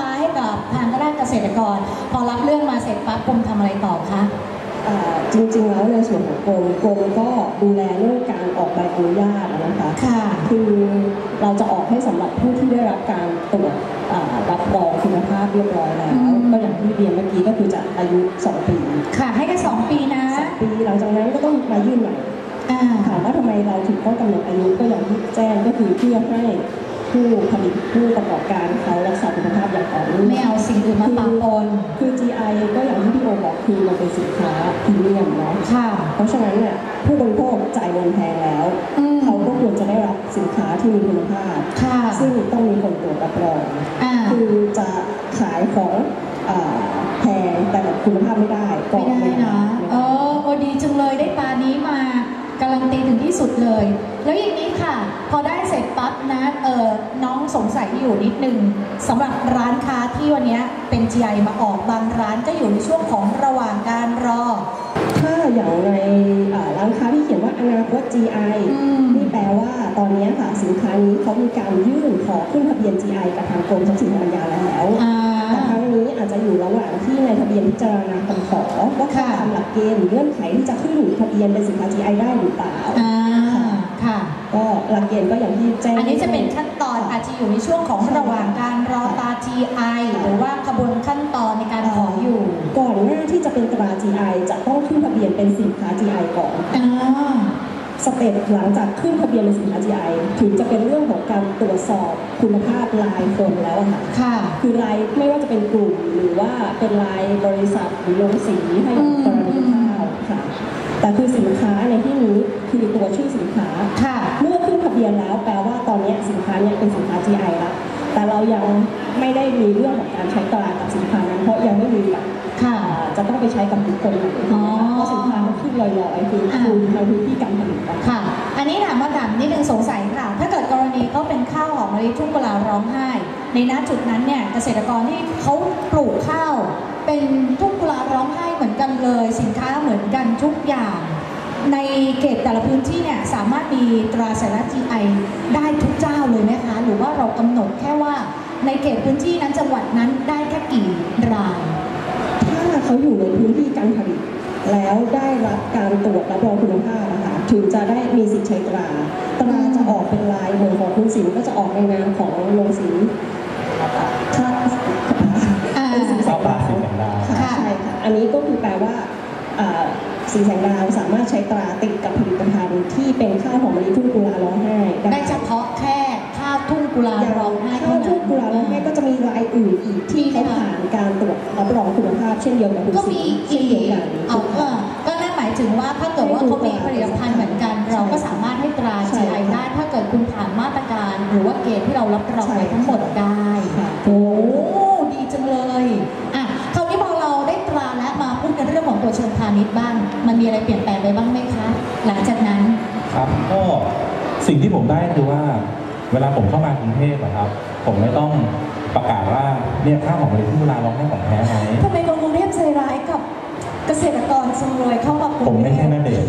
ตรกรพอรับเรื่องมาเสร็จปั๊บกรมทำอะไรต่อคะจริงๆแล้วในส่วนของกรมก็ดูแลเรื่องการออกใบอนุญาตนะคะค่ะคือเราจะออกให้สำหรับผู้ที่ได้รับการตรวจรับรองคุณภาพเรียบร้อยแล้วก็อย่างที่เรียนเมื่อกี้ก็คือจะอายุ2 ปีค่ะให้แค่2 ปีนะ 2 ปีหลังจากนั้นก็ต้องมายื่นใหม่ถามว่าทำไมเราถึงต้องกำหนดอายุก็อย่างที่แจ้งก็คือเพื่อให้ผู้ผลิตผู้ประกอบการเขารักษาคุณภาพอย่างต่อเนื่องไม่เอาสิ่งอื่นมาปะปนคือ GI ก็อย่างที่พี่โอบอกคือมันเป็นสินค้าพรีเมียมเนาะเพราะฉะนั้นเนี่ยผู้บริโภคจ่ายเงินแพงแล้วเขาก็ควรจะได้รับสินค้าที่มีคุณภาพซึ่งต้องมีคนตรวจรับรองคือจะขายของแพงแต่คุณภาพไม่ได้ก็ไม่ได้นะดีจังเลยได้ตานี้มาการันตีถึงที่สุดเลยแล้วอย่างนี้ค่ะพอได้เสร็จปั๊บนะน้องสงสัยอยู่นิดนึงสำหรับร้านค้าที่วันนี้เป็น GI มาออกบางร้านก็อยู่ในช่วงของระหว่างการรอถ้าอย่างในร้านค้าที่เขียนว่าอนาคต GI นี่แปลว่าตอนนี้ค่ะสินค้านี้เขามีการยื่นขอขึ้นทะเบียน GI กับทางกรมทรัพย์สินทางปัญญาแล้วแต่ครั้งนี้อาจจะอยู่ระหว่างที่ในทะเบียนพิจารณาคำขอว่าตามหลักเกณฑ์หรือเงื่อนไขที่จะขึ้นทะเบียนเป็นสินค้า GI ได้หรือเปล่าค่ะก็หลักเกณฑ์ก็อย่างที่แจ้งอันนี้จะเป็นขั้นตอนอาจจะอยู่ในช่วงของระหว่างการรอตรา GI หรือว่ากระบวนขั้นตอนในการขออยู่ก่อนหน้าที่จะเป็นตรา GI จะต้องขึ้นทะเบียนเป็นสินค้า GI ก่อนสเต็ปหลังจากขึ้นทะเบียนเป็นสินค้า GI ถึงจะเป็นเรื่องของการตรวจสอบคุณภาพรายคนแล้วค่ะคือรายไม่ว่าจะเป็นกลุ่มหรือว่าเป็นรายบริษัทหรือโรงสีให้กรณีข้าวค่ะแต่คือสินค้าในที่นี้คือตัวชื่อสินค้าเมื่อขึ้นทะเบียนแล้วแปลว่าตอนนี้สินค้านี้เป็นสินค้า GI แล้วแต่เรายังไม่ได้มีเรื่องของการใช้ตรากับสินค้านั้นเพราะยังไม่มีแบบจะต้องไปใช้กับทุกคนเพราะสินค้ามันขึ้นลอยๆคือทางพื้นที่การผลิตค่ะอันนี้ถามนิดนึงสงสัยค่ะถ้าเกิดกรณีเขาเป็นข้าวหอมมะลิทุ่งกุลาร้องไห้ในณจุดนั้นเนี่ยเกษตรกรที่เขาปลูกข้าวเป็นทุ่งกุลาร้องไห้เหมือนกันเลยสินค้าเหมือนกันทุกอย่างในเขตแต่ละพื้นที่เนี่ยสามารถมีตราสัญลักษณ์ GI ได้ทุกเจ้าเลยไหมคะหรือว่าเรากำหนดแค่ว่าในเขตพื้นที่นั้นจังหวัดนั้นได้แค่กี่รายถ้าเขาอยู่ในพื้นที่การผลิตแล้วได้รับการตรวจรับรองคุณภาพนะคะถึงจะได้มีสิทธิ์ใช้ตราจะออกเป็นลายเหมือนของคุณสินก็จะออกในนามของโรงสีชาติเป็นสีแสงดาวใช่ค่ะอันนี้ก็คือแปลว่าสีแสงดาวสามารถใช้ตราติดกับผลิตภัณฑ์ที่เป็นข้าวหอมมะลิทุ่งกุลาร้องไห้ได้เฉพาะแค่ข้าวทุ่งกุลาร้องไห้ข้าวทุ่งกุลาร้องไห้ก็จะมีรายอื่นอีกที่เขาผ่านการตรวจรับรองคุณภาพเช่นเดียวกับก็มีเช่นเดียวกันก็นั่นหมายถึงว่าถ้าเกิดว่าเขามีผลิตภัณฑ์เหมือนกันเราก็สามารถให้ตรา GI ได้ถ้าเกิดคุณผ่านมาตรการหรือว่าเกณฑ์ที่เรารับรองไว้ทั้งหมดได้โอ้ดีจังเลยคราวนี้พอเราได้ตราและมาพูดในเรื่องของตัวเชิงพาณิชย์บ้างมันมีอะไรเปลี่ยนแปลงไปบ้างไหมคะหลังจากนั้นครับก็สิ่งที่ผมได้คือว่าเวลาผมเข้ามากรุงเทพครับผมไม่ต้องประกาศว่าเนี่ยข้าวหอมมะลิทุ่งกุลาร้องไห้ของแท้ไหมทำไมคนกรุงเทพใจร้ายกับเกษตรกรสรวยเข้ามากรุงเทพผมไม่ใช่นั่นเอง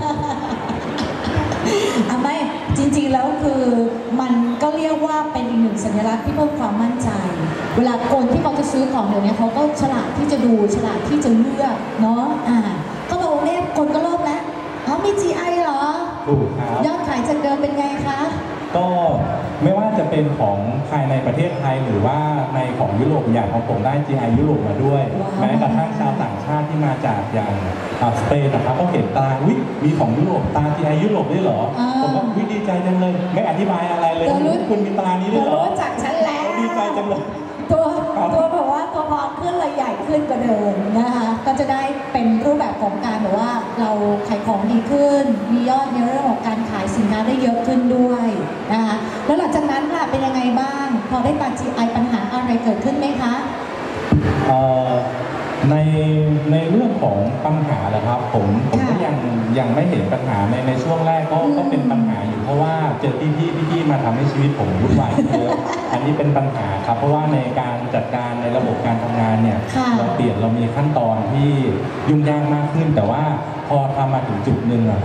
ไม่จริงๆแล้วคือมันก็เรียกว่าเป็นอีกหนึ่งสัญลักษณ์ที่เพิ่มความมั่นใจเวลาคนที่เขาจะซื้อของเดี๋ยวนี้เขาก็ฉลาดที่จะดูฉลาดที่จะเลือกเนาะก็โรงเรียนคนก็เริ่มแล้วมี GI เหรอถูกครับยอดขายจากเดิมเป็นไงคะก็ไม่ว่าจะเป็นของภายในประเทศไทยหรือว่าในของยุโรปอย่างของผมได้ GI ยุโรปมาด้วยแม้กระทั่งชาวต่างชาติที่มาจากอย่างสเปนนะครับก็เห็นตามีของยุโรปตา GI ยุโรปด้วยเหรอผมก็ดีใจจังเลยไม่อธิบายอะไรเลยคุณมีตานี้ด้วยเหรอรู้จักฉันแล้วดีใจจังเลยตัวแบบว่าตัวพอขึ้นเลยใหญ่ขึ้นกว่าเดิมนะคะก็จะได้เป็นรูปแบบของการแบบว่าเราขายของดีขึ้นมียอดในเรื่องของการขายสินค้าได้เยอะขึ้นด้วยนะคะแล้วหลังจากนั้นล่ะเป็นยังไงบ้างพอได้ตรา GI ปัญหาอะไรเกิดขึ้นไหมคะในเรื่องของปัญหาแหละครับผมก็ยังไม่เห็นปัญหาในช่วงแรกก็เป็นปัญหาอยู่เพราะว่าเจอพี่มาทำให้ชีวิตผมวุ่นวายเยอะอันนี้เป็นปัญหาครับเพราะว่าในการจัดการในระบบการทำงานเนี่ยเรามีขั้นตอนที่ยุ่งยากมากขึ้นแต่ว่าพอทำมาถึงจุดหนึ่งครับ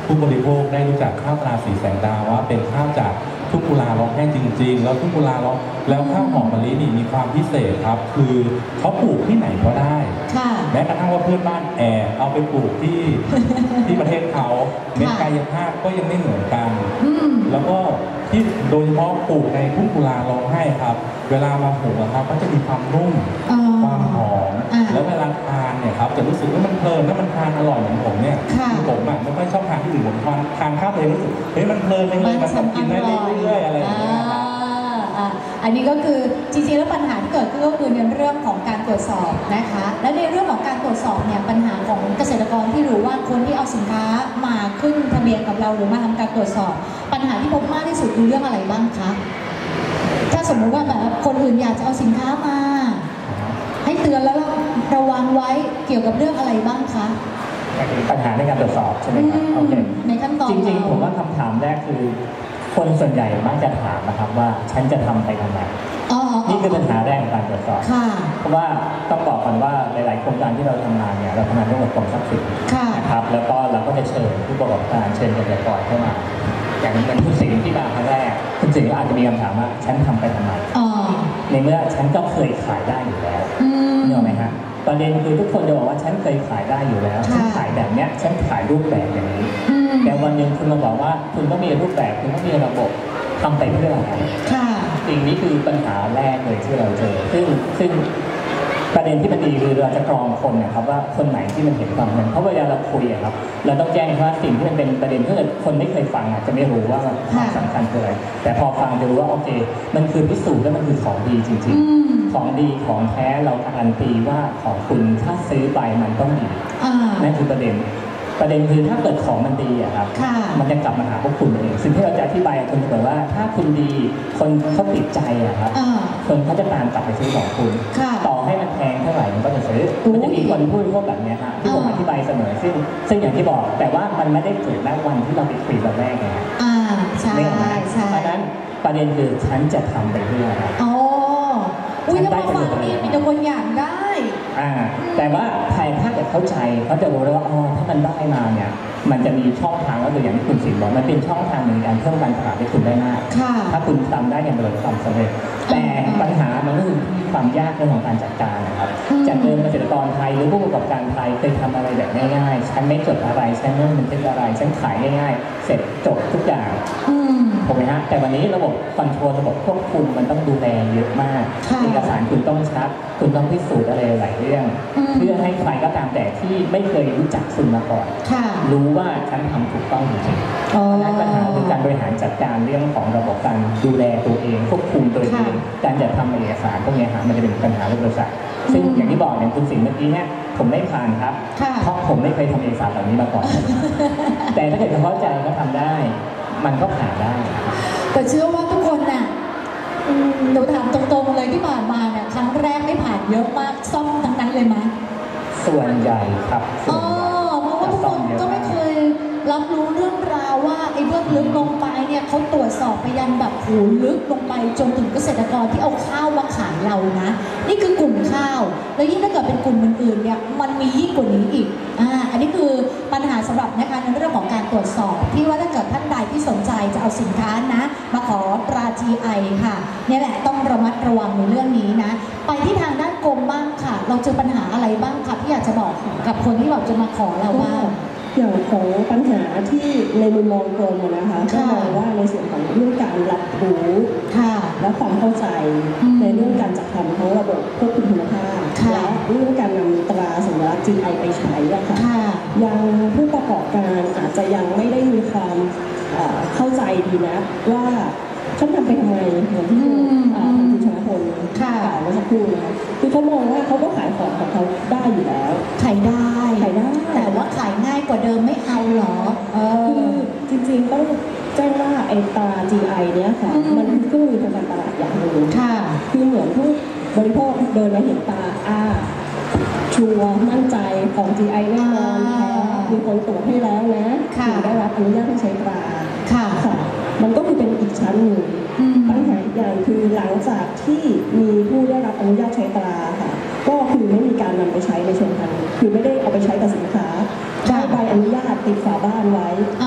ผู้บริโภคได้รู้จักข้าวตราสีแสงดาวว่าเป็นข้าวจากทุ่งกุลาร้องไห้จริงๆแล้วทุ่งกุลาร้องแล้วข้าวหอมมะลินี่มีความพิเศษครับคือเขาปลูกที่ไหนก็ได้แม้กระทั่งว่าเพื่อนบ้านเอาไปปลูกที่ประเทศเขาเม็ดกายภาพก็ยังไม่เหมือนกันแล้วก็ที่โดยเฉพาะปลูกในทุ่งกุลาร้องไห้ครับเวลามาหุงนะครับก็จะมีความนุ่มความหอมแล้วเวลาทานเนี่ยครับจะรู้สึกว่ามันเพลินแล้วมันทานอร่อยเหมือนผมเนี่ยคือผมไม่ค่อยชอบทานที่อื่นผมทานข้าวเลยรู้สึกเฮ้ยมันเพลินจังเลยมันกินได้เรื่อยๆอะไรอย่างเงี้ยอันนี้ก็คือจริงๆแล้วปัญหาที่เกิดขึ้นก็คือในเรื่องของการตรวจสอบนะคะและในเรื่องของการตรวจสอบเนี่ยปัญหาของเกษตรกรที่รู้ว่าคนที่เอาสินค้ามาขึ้นทะเบียนกับเราหรือมาทำการตรวจสอบปัญหาที่พบมากที่สุดคือเรื่องอะไรบ้างคะถ้าสมมติว่าแบบคนอื่นอยากจะเอาสินค้ามาให้เตือนแล้วระวังไว้เกี่ยวกับเรื่องอะไรบ้างคะปัญหาในการตรวจสอบใช่ไหมครับโอเคในขั้นตอนจริงๆผมว่าคำถามแรกคือคนส่วนใหญ่มักจะถามนะครับว่าฉันจะทำไปทำไมนี่คือปัญหาแรกของการตรวจสอบเพราะว่าต้องบอกก่อนว่าหลายๆโครงการที่เราทำงานเนี่ยเราทำงานร่วมกับกรมทรัพย์สินนะครับแล้วก็เราก็จะเชิญผู้ประกอบการเชิญเกษตรกรเข้ามาอย่างเป็นผู้สินที่มาครั้งแรกคุณสินก็อาจจะมีคำถามว่าฉันทำไปทำไมในเมื่อฉันก็เคยขายได้อยู่แล้วเนี่ยไหมฮะประเด็นคือทุกคนจะบอกว่าฉันเคยขายได้อยู่แล้วฉันขายแบบเนี้ยฉันขายรูปแบบอย่างนี้แต่วันหนึ่งคุณมาบอกว่าคุณต้องมีรูปแบบคุณต้องมีระบบทำไปเพื่ออะไรสิ่งนี้คือปัญหาแรกเลยที่เราเจอซึ่งประเด็นที่มันดีคือเราจะกรองคนนะครับว่าคนไหนที่มันเห็นความนั้นเพราะเวลาเราคุยครับเราต้องแจ้งว่าสิ่งที่มันเป็นประเด็นถ้าเกิดคนไม่เคยฟังอาจจะไม่รู้ว่าความสำคัญคืออะไรแต่พอฟังจะรู้ว่าโอเคมันคือพิสูจน์และมันคือของดีจริงๆของดีของแท้เราการันตีว่าของคุณถ้าซื้อไปมันต้องดีนั่นคือประเด็นคือถ้าเกิดของมันดีอะครับมันจะกลับมาหาพวกคุณเองซึ่งที่เราจะอธิบายกับคุณบอกว่าถ้าคุณดีคนเขาติดใจอะครับคนเขาจะตามกลับไปซื้อของคุณต่อให้มันแพงเท่าไหร่มันก็จะซื้อมันจะมีคนพูดพวกแบบนี้ฮะที่ผมอธิบายเสมอซึ่งอย่างที่บอกแต่ว่ามันไม่ได้เกิดณวันที่เราไปคุยตอนแรกไงใช่เพราะนั้นประเด็นคือฉันจะทำไปเพื่ออะไรอุ้ยถ้ามาฟังนี่มีแต่คนอยากได้แต่ว่าถ้าเกิดเข้าใจเขาจะรู้แล้วว่าถ้ามันได้มาเนี่ยมันจะมีช่องทางก็คืออย่างที่คุณสิงห์บอกมันเป็นช่องทางในการเพิ่มการตลาดให้คุณได้มากถ้าคุณทำได้อย่างประสบความสำเร็จแต่ปัญหามันก็คือความยากเรื่องของการจัดการนะครับจากเดิมเกษตรกรไทยหรือผู้ประกอบการไทยเคยทำอะไรแบบง่ายๆฉันไม่จดอะไรฉันไม่บันทึกอะไรฉันขายง่ายๆเสร็จจบทุกอย่างถูกไหมฮะแต่วันนี้ระบบคอนโทรลระบบควบคุมมันต้องดูแลเยอะมากเอกสารคุณต้องชัดคุณต้องพิสูจน์อะไรหลายเรื่องเพื่อให้ใครก็ตามแต่ที่ไม่เคยรู้จักคุณมาก่อนรู้ว่าฉันทำถูกต้องจริงๆเพราะนั้นปัญหาคือการบริหารจัดการเรื่องของระบบการดูแลตัวเองควบคุมตัวเองการจัดทำเอกสารพวกนี้มันจะเป็นปัญหาเรื่องบริษัทซึ่งอย่างที่บอกอย่างคุณสิงห์เมื่อกี้เนี่ยผมไม่ผ่านครับเพราะผมไม่เคยทำเอกสารแบบนี้มาก่อนแต่ถ้าเกิดเข้าใจก็ทำได้มันก็ผ่านได้แต่เชื่อว่าทุกคนน่ะหนูถามตรงๆเลยที่ผ่านมาเนี่ยครั้งแรกไม่ผ่านเยอะมากซ่อมทั้งนั้นเลยไหมส่วนใหญ่ครับเพราะว่าทุกคนก็ไม่เคยรับรู้เรื่องราวว่าไอ้เบื้องลึกลงไปเนี่ยเขาตรวจสอบไปยันแบบหูลึกลงไปจนถึงเกษตรกรที่เอาข้าวมาขายเรานะนี่คือกลุ่มข้าวแล้วยิ่งถ้าเกิดเป็นกลุ่มอื่นๆเนี่ยมันมียิ่งกว่านี้อีกอันนี้คือปัญหาสำหรับนะคะในเรื่องของการตรวจสอบที่ว่าถ้าเกิดท่านใดที่สนใจจะเอาสินค้านะมาขอตรา GI ค่ะนี่แหละต้องระมัดระวังในเรื่องนี้นะไปที่ทางด้านกรมบ้างค่ะเราเจอปัญหาอะไรบ้างคะที่อยากจะบอกกับคนที่แบบจะมาขอเราบ้างอย่างของปัญหาที่ในมุมมองกรมนะคะก็มองว่าในส่วนของเรื่องการรับรู้และความเข้าใจในเรื่องการจัดทำทั้งระบบควบคุมคุณภาพและเรื่องการนำตราสัญลักษณ์ GI ไปใช้ค่ะยังผู้ประกอบการอาจจะยังไม่ได้มีความเข้าใจดีนะว่าฉันทำไปทำไมเหมือนที่คุณชนะพลกล่าวเมื่อสักครู่นะคะคือเขามองว่าเขาก็ขายของของเขาได้อยู่แล้วขายได้แต่ว่าขายง่ายกว่าเดิมไม่เอาหรอคือจริงๆต้องแจ้งว่าไอ้ตรา GI เนี้ยค่ะมันคือเครื่องมือทางการตลาดอย่างหนึ่งคือเหมือนผู้บริโภคเดินมาเห็นตราชัวร์มั่นใจของ GI แน่นอนแท้มีคนตรวจให้แล้วนะถึงได้รับอนุญาตให้ใช้ตราค่ะมันก็คือเป็นอีกชั้นหนึ่งปัญหาอีกอย่างคือหลังจากที่มีผู้ได้รับอนุญาตใช้ตราค่ะก็คือไม่มีการนำไปใช้ในเชิงพาณิชย์คือไม่ได้เอาไปใช้กับสินค้าได้ใบอนุญาตติดฝาบ้านไว้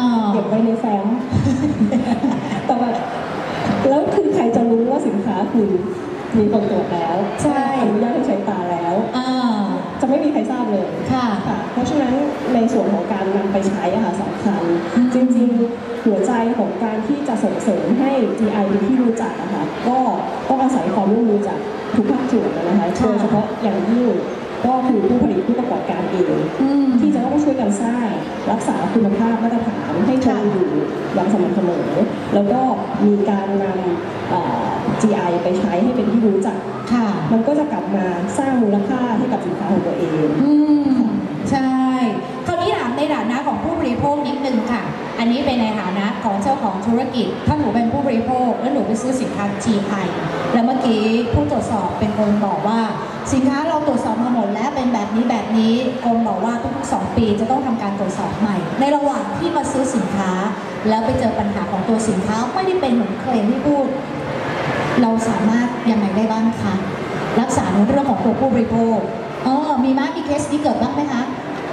ไว้ในแฟ้ม แต่แบบแล้วคือใครจะรู้ว่าสินค้าคุณมีคนตรวจแล้วใช่อนุญาตให้ใช้ตาแล้วจะไม่มีใครทราบเลยค่ะเพราะฉะนั้นในส่วนของการนำไปใช้ค่ะสำคัญจริงๆหัวใจของการที่จะส่งเสริมให้ GI เป็นที่รู้จักนะคะก็ต้องอาศัยความร่วมมือจากทุกภาคส่วนนะคะโดยเฉพาะอย่างยิ่งก็คือผู้ผลิตผู้ประกอบการเองที่จะต้องช่วยกันสร้างรักษาคุณภาพมาตรฐานให้คงอยู่อย่างสม่ำเสมอแล้วก็มีการนำGI ไปใช้ให้เป็นที่รู้จักมันก็จะกลับมาสร้างมูลค่าให้กับสินค้าของตัวเองใช่คราวนี้ถามในฐานะของผู้บริโภคนิดนึงค่ะอันนี้เป็นในฐานะของเจ้าของธุรกิจถ้าหนูเป็นผู้บริโภคแล้วหนูไปซื้อสินค้า GI แล้วเมื่อกี้ผู้ตรวจสอบเป็นคนบอกว่าสินค้าเราตรวจสอบมาหมดแล้วเป็นแบบนี้กรมบอกว่าทุกๆ2 ปีจะต้องทำการตรวจสอบใหม่ในระหว่างที่มาซื้อสินค้าแล้วไปเจอปัญหาของตัวสินค้าไม่ได้เป็นเหมือนเคลมที่พูดเราสามารถยังไงได้บ้างคะรักษาในเรื่องของตัวผู้บริโภคมีเคสนี้เกิดบ้างไหมคะ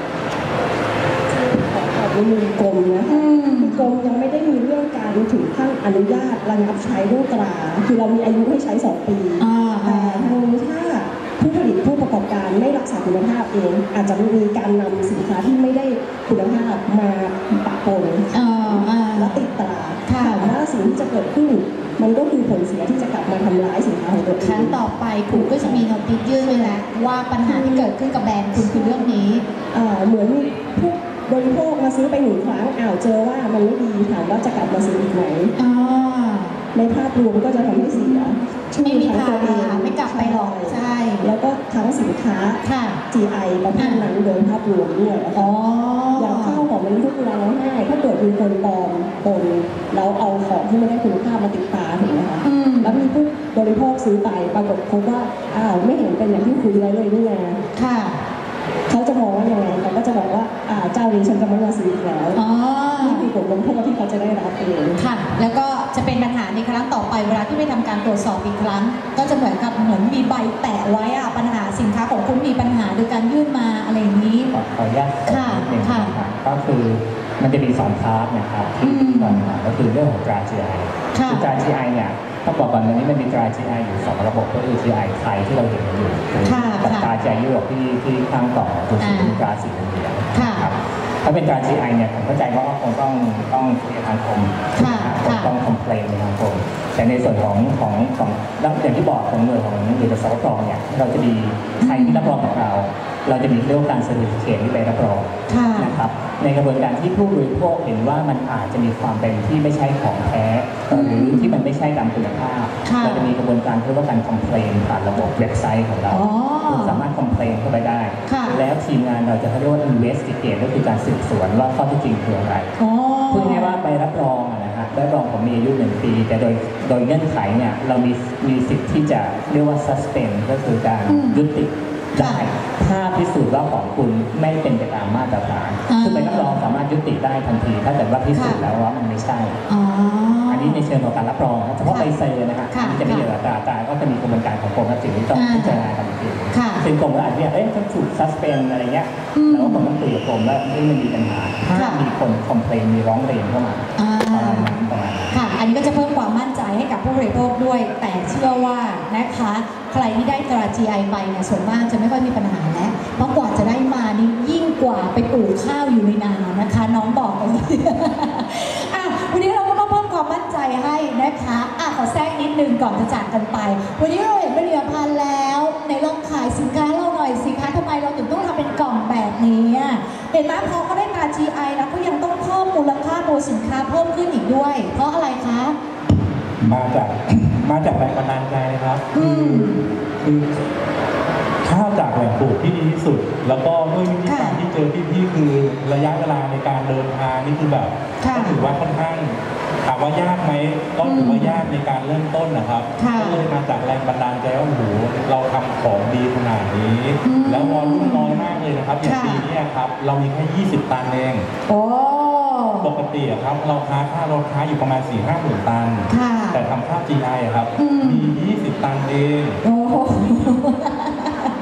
ในมือกรมนะกรมยังไม่ได้มีเรื่องการถึงขั้นอนุญาตระงับใช้รูปตราคือเรามีอายุให้ใช้2 ปีแต่ถ้าผู้ผลิตผู้ประกอบการไม่รักษาคุณภาพเองอาจจะมีการนำสินค้าที่ไม่ได้คุณภาพมาปะปนและติดตราถามว่าสิ่งที่จะเกิดขึ้นมันก็คือผลเสียที่จะกลับมาทำร้ายสินค้าของตัวเองครั้งต่อไปคุณก็จะมีโน้ติสยื่นไว้แล้วว่าปัญหาที่เกิดขึ้นกับแบรนด์คุณคือเรื่องนี้เหมือนผู้บริโภคมาซื้อไป1 ครั้งเจอว่ามันไม่ดีถามว่าจะกลับมาซื้ออีกไหมในภาพรวมก็จะทำให้เสียไม่มีทางไม่กลับไปหรอกใช่แล้วก็ทั้งสินค้า GI ประเภทนั้นโดยภาพรวมด้วยอย่างข้าวของมันทุกร้านง่ายถ้าเกิดมีคนปลอมปนแล้วเอาของที่ไม่ได้คุณภาพมาติดตาถูกไหมคะแล้วมีผู้บริโภคซื้อไปปรากฏพบว่าไม่เห็นเป็นอย่างที่คุยไว้เลยนี่ไงเขาจะมองว่ายังไงเขาก็จะบอกว่าเจ้านี้ฉันจะไม่มาซื้ออีกแล้วนี่คือบทลงโทษที่เขาจะได้รับเองค่ะแล้วก็จะเป็นปัญหาในครั้งต่อไปเวลาที่ไม่ทำการตรวจสอบอีกครั้งก็จะเหมือนมีใบแปะไว้ปัญหาสินค้าของคุณมีปัญหาโดยการยื่นมาอะไรอย่างนี้ขออนุญาตนิดนึงก็คือมันจะมี2 พาร์ทนะครับที่ปัญหาก็คือเรื่องของตรา GI คือตรา GI เนี่ยต้องบอกก่อนตอนนี้มันมีตรา GI อยู่2 ระบบก็คือ GI ไทยที่เราเห็นอยู่กับตรา GI ยุโรปที่ข้างต่อคือตราสีเหลืองครับถ้าเป็นตรา GI เนี่ยผมเข้าใจว่าคงต้องเคลียร์ทางกรมต้องคอมเพลนในทางกรมแต่ในส่วนของอย่างที่บอกของหน่วยของหน่วยสปกเนี่ยเราจะมีใครที่รับรองของเราจะมีเรื่องการเซอร์ติฟิเคทที่ใบรับรองนะครับในกระบวนการที่ผู้บริโภคเห็นว่ามันอาจจะมีความเป็นที่ไม่ใช่ของแท้หรือที่มันไม่ใช่ตามคุณภาพเราจะมีกระบวนการเรียกว่าการคอมเพลนผ่านระบบเว็บไซต์ของเราคุณสามารถคอมเพลนเข้าไปได้แล้วทีมงานเราจะเรียกว่า investigate ก็คือการสืบสวนว่าข้อเท็จจริงคืออะไรพูดง่ายๆว่าใบรับรองนะครับใบรับรองผมมีอายุ1 ปีแต่โดยเงื่อนไขเนี่ยเรามีสิทธิ์ที่จะเรียกว่า suspend ก็คือการยุติได้ถ้าพิสูจน์ว่าของคุณไม่เป็นไปตามมาตรฐานคือใบรับรองสามารถยุติได้ทันทีถ้าเกิดว่าพิสูจน์แล้วว่ามันไม่ใช่อันนี้ในเชิงของการรับรองเฉพาะใบเซอร์นะฮะมันจะไม่เกี่ยวกับตราก็จะมีกระบวนการของกรมและสิ่งที่ต้องพิจารณากันอีกทีซึ่งกรมก็อาจจะต้องถูก suspend อะไรเงี้ยแล้วก็ผมต้องคุยกับกรมว่ามันมีปัญหาถ้ามีคนคอมเพลนมีร้องเรียนเข้ามาประมาณนั้นค่ะอันนี้ก็จะเพิ่มความมั่นใจให้กับผู้บริโภคด้วยแต่เชื่อว่านะคะใครที่ได้ตรา GI ไปเนี่ยส่วนมากจะไม่ค่อยมีปัญหาแล้วเพราะกว่าจะได้มานี่ยิ่งกว่าไปปลูกข้าวอยู่ในนานะคะน้องบอกเลยวันนี้เราก็มาเพิ่มความมั่นใจให้นะคะขอแทรกนิดนึงก่อนจะจากกันไปวันนี้เราเห็นผลิตภัณฑ์แล้วในลองขายสินค้าเราหน่อยสิคะทำไมเราถึงต้องทำเป็นกล่องแบบนี้เห็นไหมพอเขาได้ตรา GI แล้วก็ยังต้องเพิ่มมูลค่าตัวสินค้าเพิ่มขึ้นอีกด้วยเพราะอะไรคะมาจากแรงบันดาลใจนะครับคือข้าวจากแหล่งปลูกที่ดีที่สุดแล้วก็เมื่อวิธีการที่เจอพี่คือระยะเวลาในการเดินทางนี่คือแบบก็ถือว่าค่อนข้างถามว่ายากไหมก็ถือว่ายากในการเริ่มต้นนะครับก็เลยมาจากแรงบันดาลใจว่าโอ้โหเราทำของดีขนาดนี้แล้ววอลลุ่มน้อยมากเลยนะครับอย่างปีนี้ครับเรามีแค่20 ตันเองปกติครับเราค้าอยู่ประมาณ 4-5 หมื่นตันแต่ทำข้าว GI ครับมี20 ตันเอง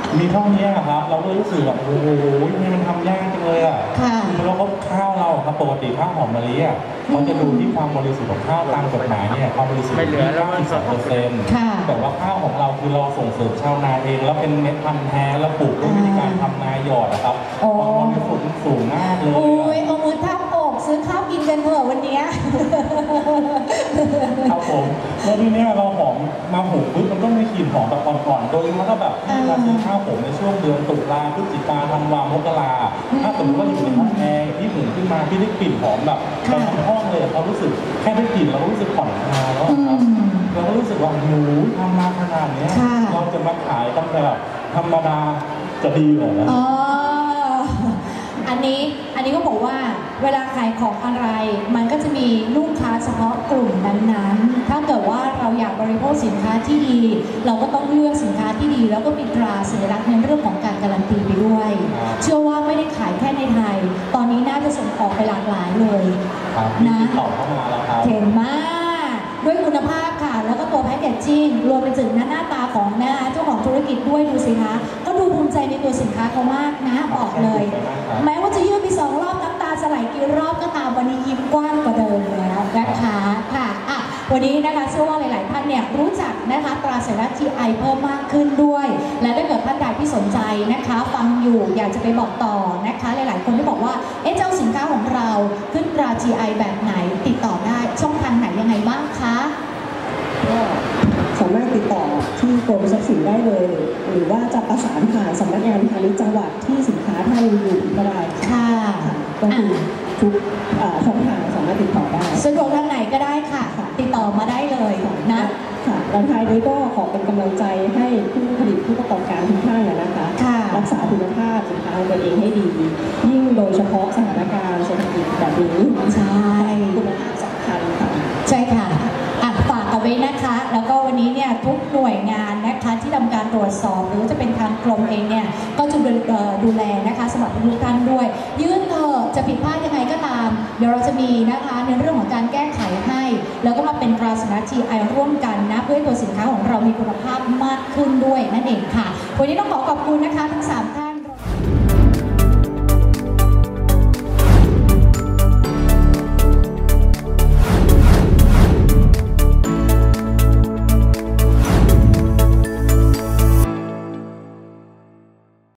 มีเท่านี้ครับเราก็รู้สึกแบบโอ้โหมันทำยากจังเลยอ่ะแล้วก็ข้าวเราครับปกติข้าวหอมมะลิอ่ะเขาจะดูที่ความบริสุทธิ์ของข้าวตามกฎหมายเนี่ยความบริสุทธิ์ที่92%แต่ว่าข้าวของเราคือเราส่งเสริมชาวนาเองแล้วเป็นเม็ดพันธุ์แท้แล้วปลูกด้วยวิธีการทำนาหยอดนะครับความบริสุทธิ์สูงมากเลยโอ้ยเอามือทับอกซื้อข้าวกินกันเถอะวันนี้ครับผมแล้วทีนี้เราหอมมาหุงปุ๊บมันก็ไม่กลิ่นหอมแบบก่อนๆโดยว่าถ้าแบบที่เราซื้อข้าวผมในช่วงเดือนตุลาพฤศจิกาธันวามกราถ้าสมมติว่าอยู่ในห้องแอร์ที่หุงขึ้นมาที่ได้กลิ่นหอมแบบเต็มห้องเลยเรารู้สึกแค่ได้กลิ่นเรารู้สึกผ่อนคลายแล้วครับเราก็รู้สึกว่าโอ้โหทำมาขนาดนี้เราจะมาขายกันแบบธรรมดาจะดีเหรอนะอันนี้ก็บอกว่าเวลาขายของอะไรมันก็จะมีลูกค้าเฉพาะกลุ่มนั้นๆถ้าเกิดว่าเราอยากบริโภคสินค้าที่ดีเราก็ต้องเลือกสินค้าที่ดีแล้วก็มีตราสัญลักษณ์ในเรื่องของการการันตีไปด้วยเชื่อว่าไม่ได้ขายแค่ในไทยตอนนี้น่าจะส่งออกไปหลากหลายเลยนะต่อเข้ามาแล้วครับเก่งมากด้วยคุณภาพค่ะแล้วก็ตัวแพคเกจจิ้งรวมไปถึงหน้าตาของเจ้าของธุรกิจด้วยดูสิคะก็ดูภูมิใจในตัวสินค้าเขามากนะบอกเลยแม้ว่าจะยืดไป2 รอบน้ำตาจะไหลกี่รอบก็ตามวันนี้ยิ้มกว้างกว่าเดิมแล้วนะคะค่ะวันนี้นะคะเชื่อว่าหลายๆท่านเนี่ยรู้จักนะคะตราสัญลักษณ์ GI เพิ่มมากขึ้นด้วยและถ้าเกิดท่านใดที่สนใจนะคะฟังอยู่อยากจะไปบอกต่อนะคะหลายๆคนที่บอกว่าเจ้าสินค้าของเราขึ้นตรา GI แบบไหนติดต่อได้ช่องทางไหนยังไงบ้างคะก็สามารถติดต่อที่กรมทรัพย์สินได้เลยหรือว่าจะประสานผ่านสำนักงานพาณิชย์จังหวัดที่สินค้าท่านอยู่ก็ได้ค่ะก็คือทุกช่องทางสามารถติดต่อได้สะดวกทางไหนก็ได้ค่ะติดต่อมาได้เลยนะค่ะแล้วท้ายนี้ก็ขอเป็นกำลังใจให้ผู้ผลิตผู้ประกอบการทุกท่านนะคะรักษาคุณภาพสินค้าตัวเองให้ดียิ่งโดยเฉพาะสถานการณ์เศรษฐกิจแบบนี้ใช่คุณภาพสำคัญค่ะใช่ค่ะฝากเอาไว้นะคะแล้วก็วันนี้เนี่ยทุกหน่วยงานนะคะที่ทำการตรวจสอบหรือจะเป็นทางกรมเองเนี่ยก็จะดูแลนะคะสำหรับทุกท่านด้วยยื่นจะผิดพลาดยังไงก็ตามเดี๋ยวเราจะมีนะคะในเรื่องของการแก้ไขให้แล้วก็มาเป็นตราสัญลักษณ์ GI ร่วมกันนะเพื่อให้ตัวสินค้าของเรามีคุณภาพมากขึ้นด้วยนั่นเองค่ะวันนี้ต้องขอบคุณนะคะทั้ง3 ท่าน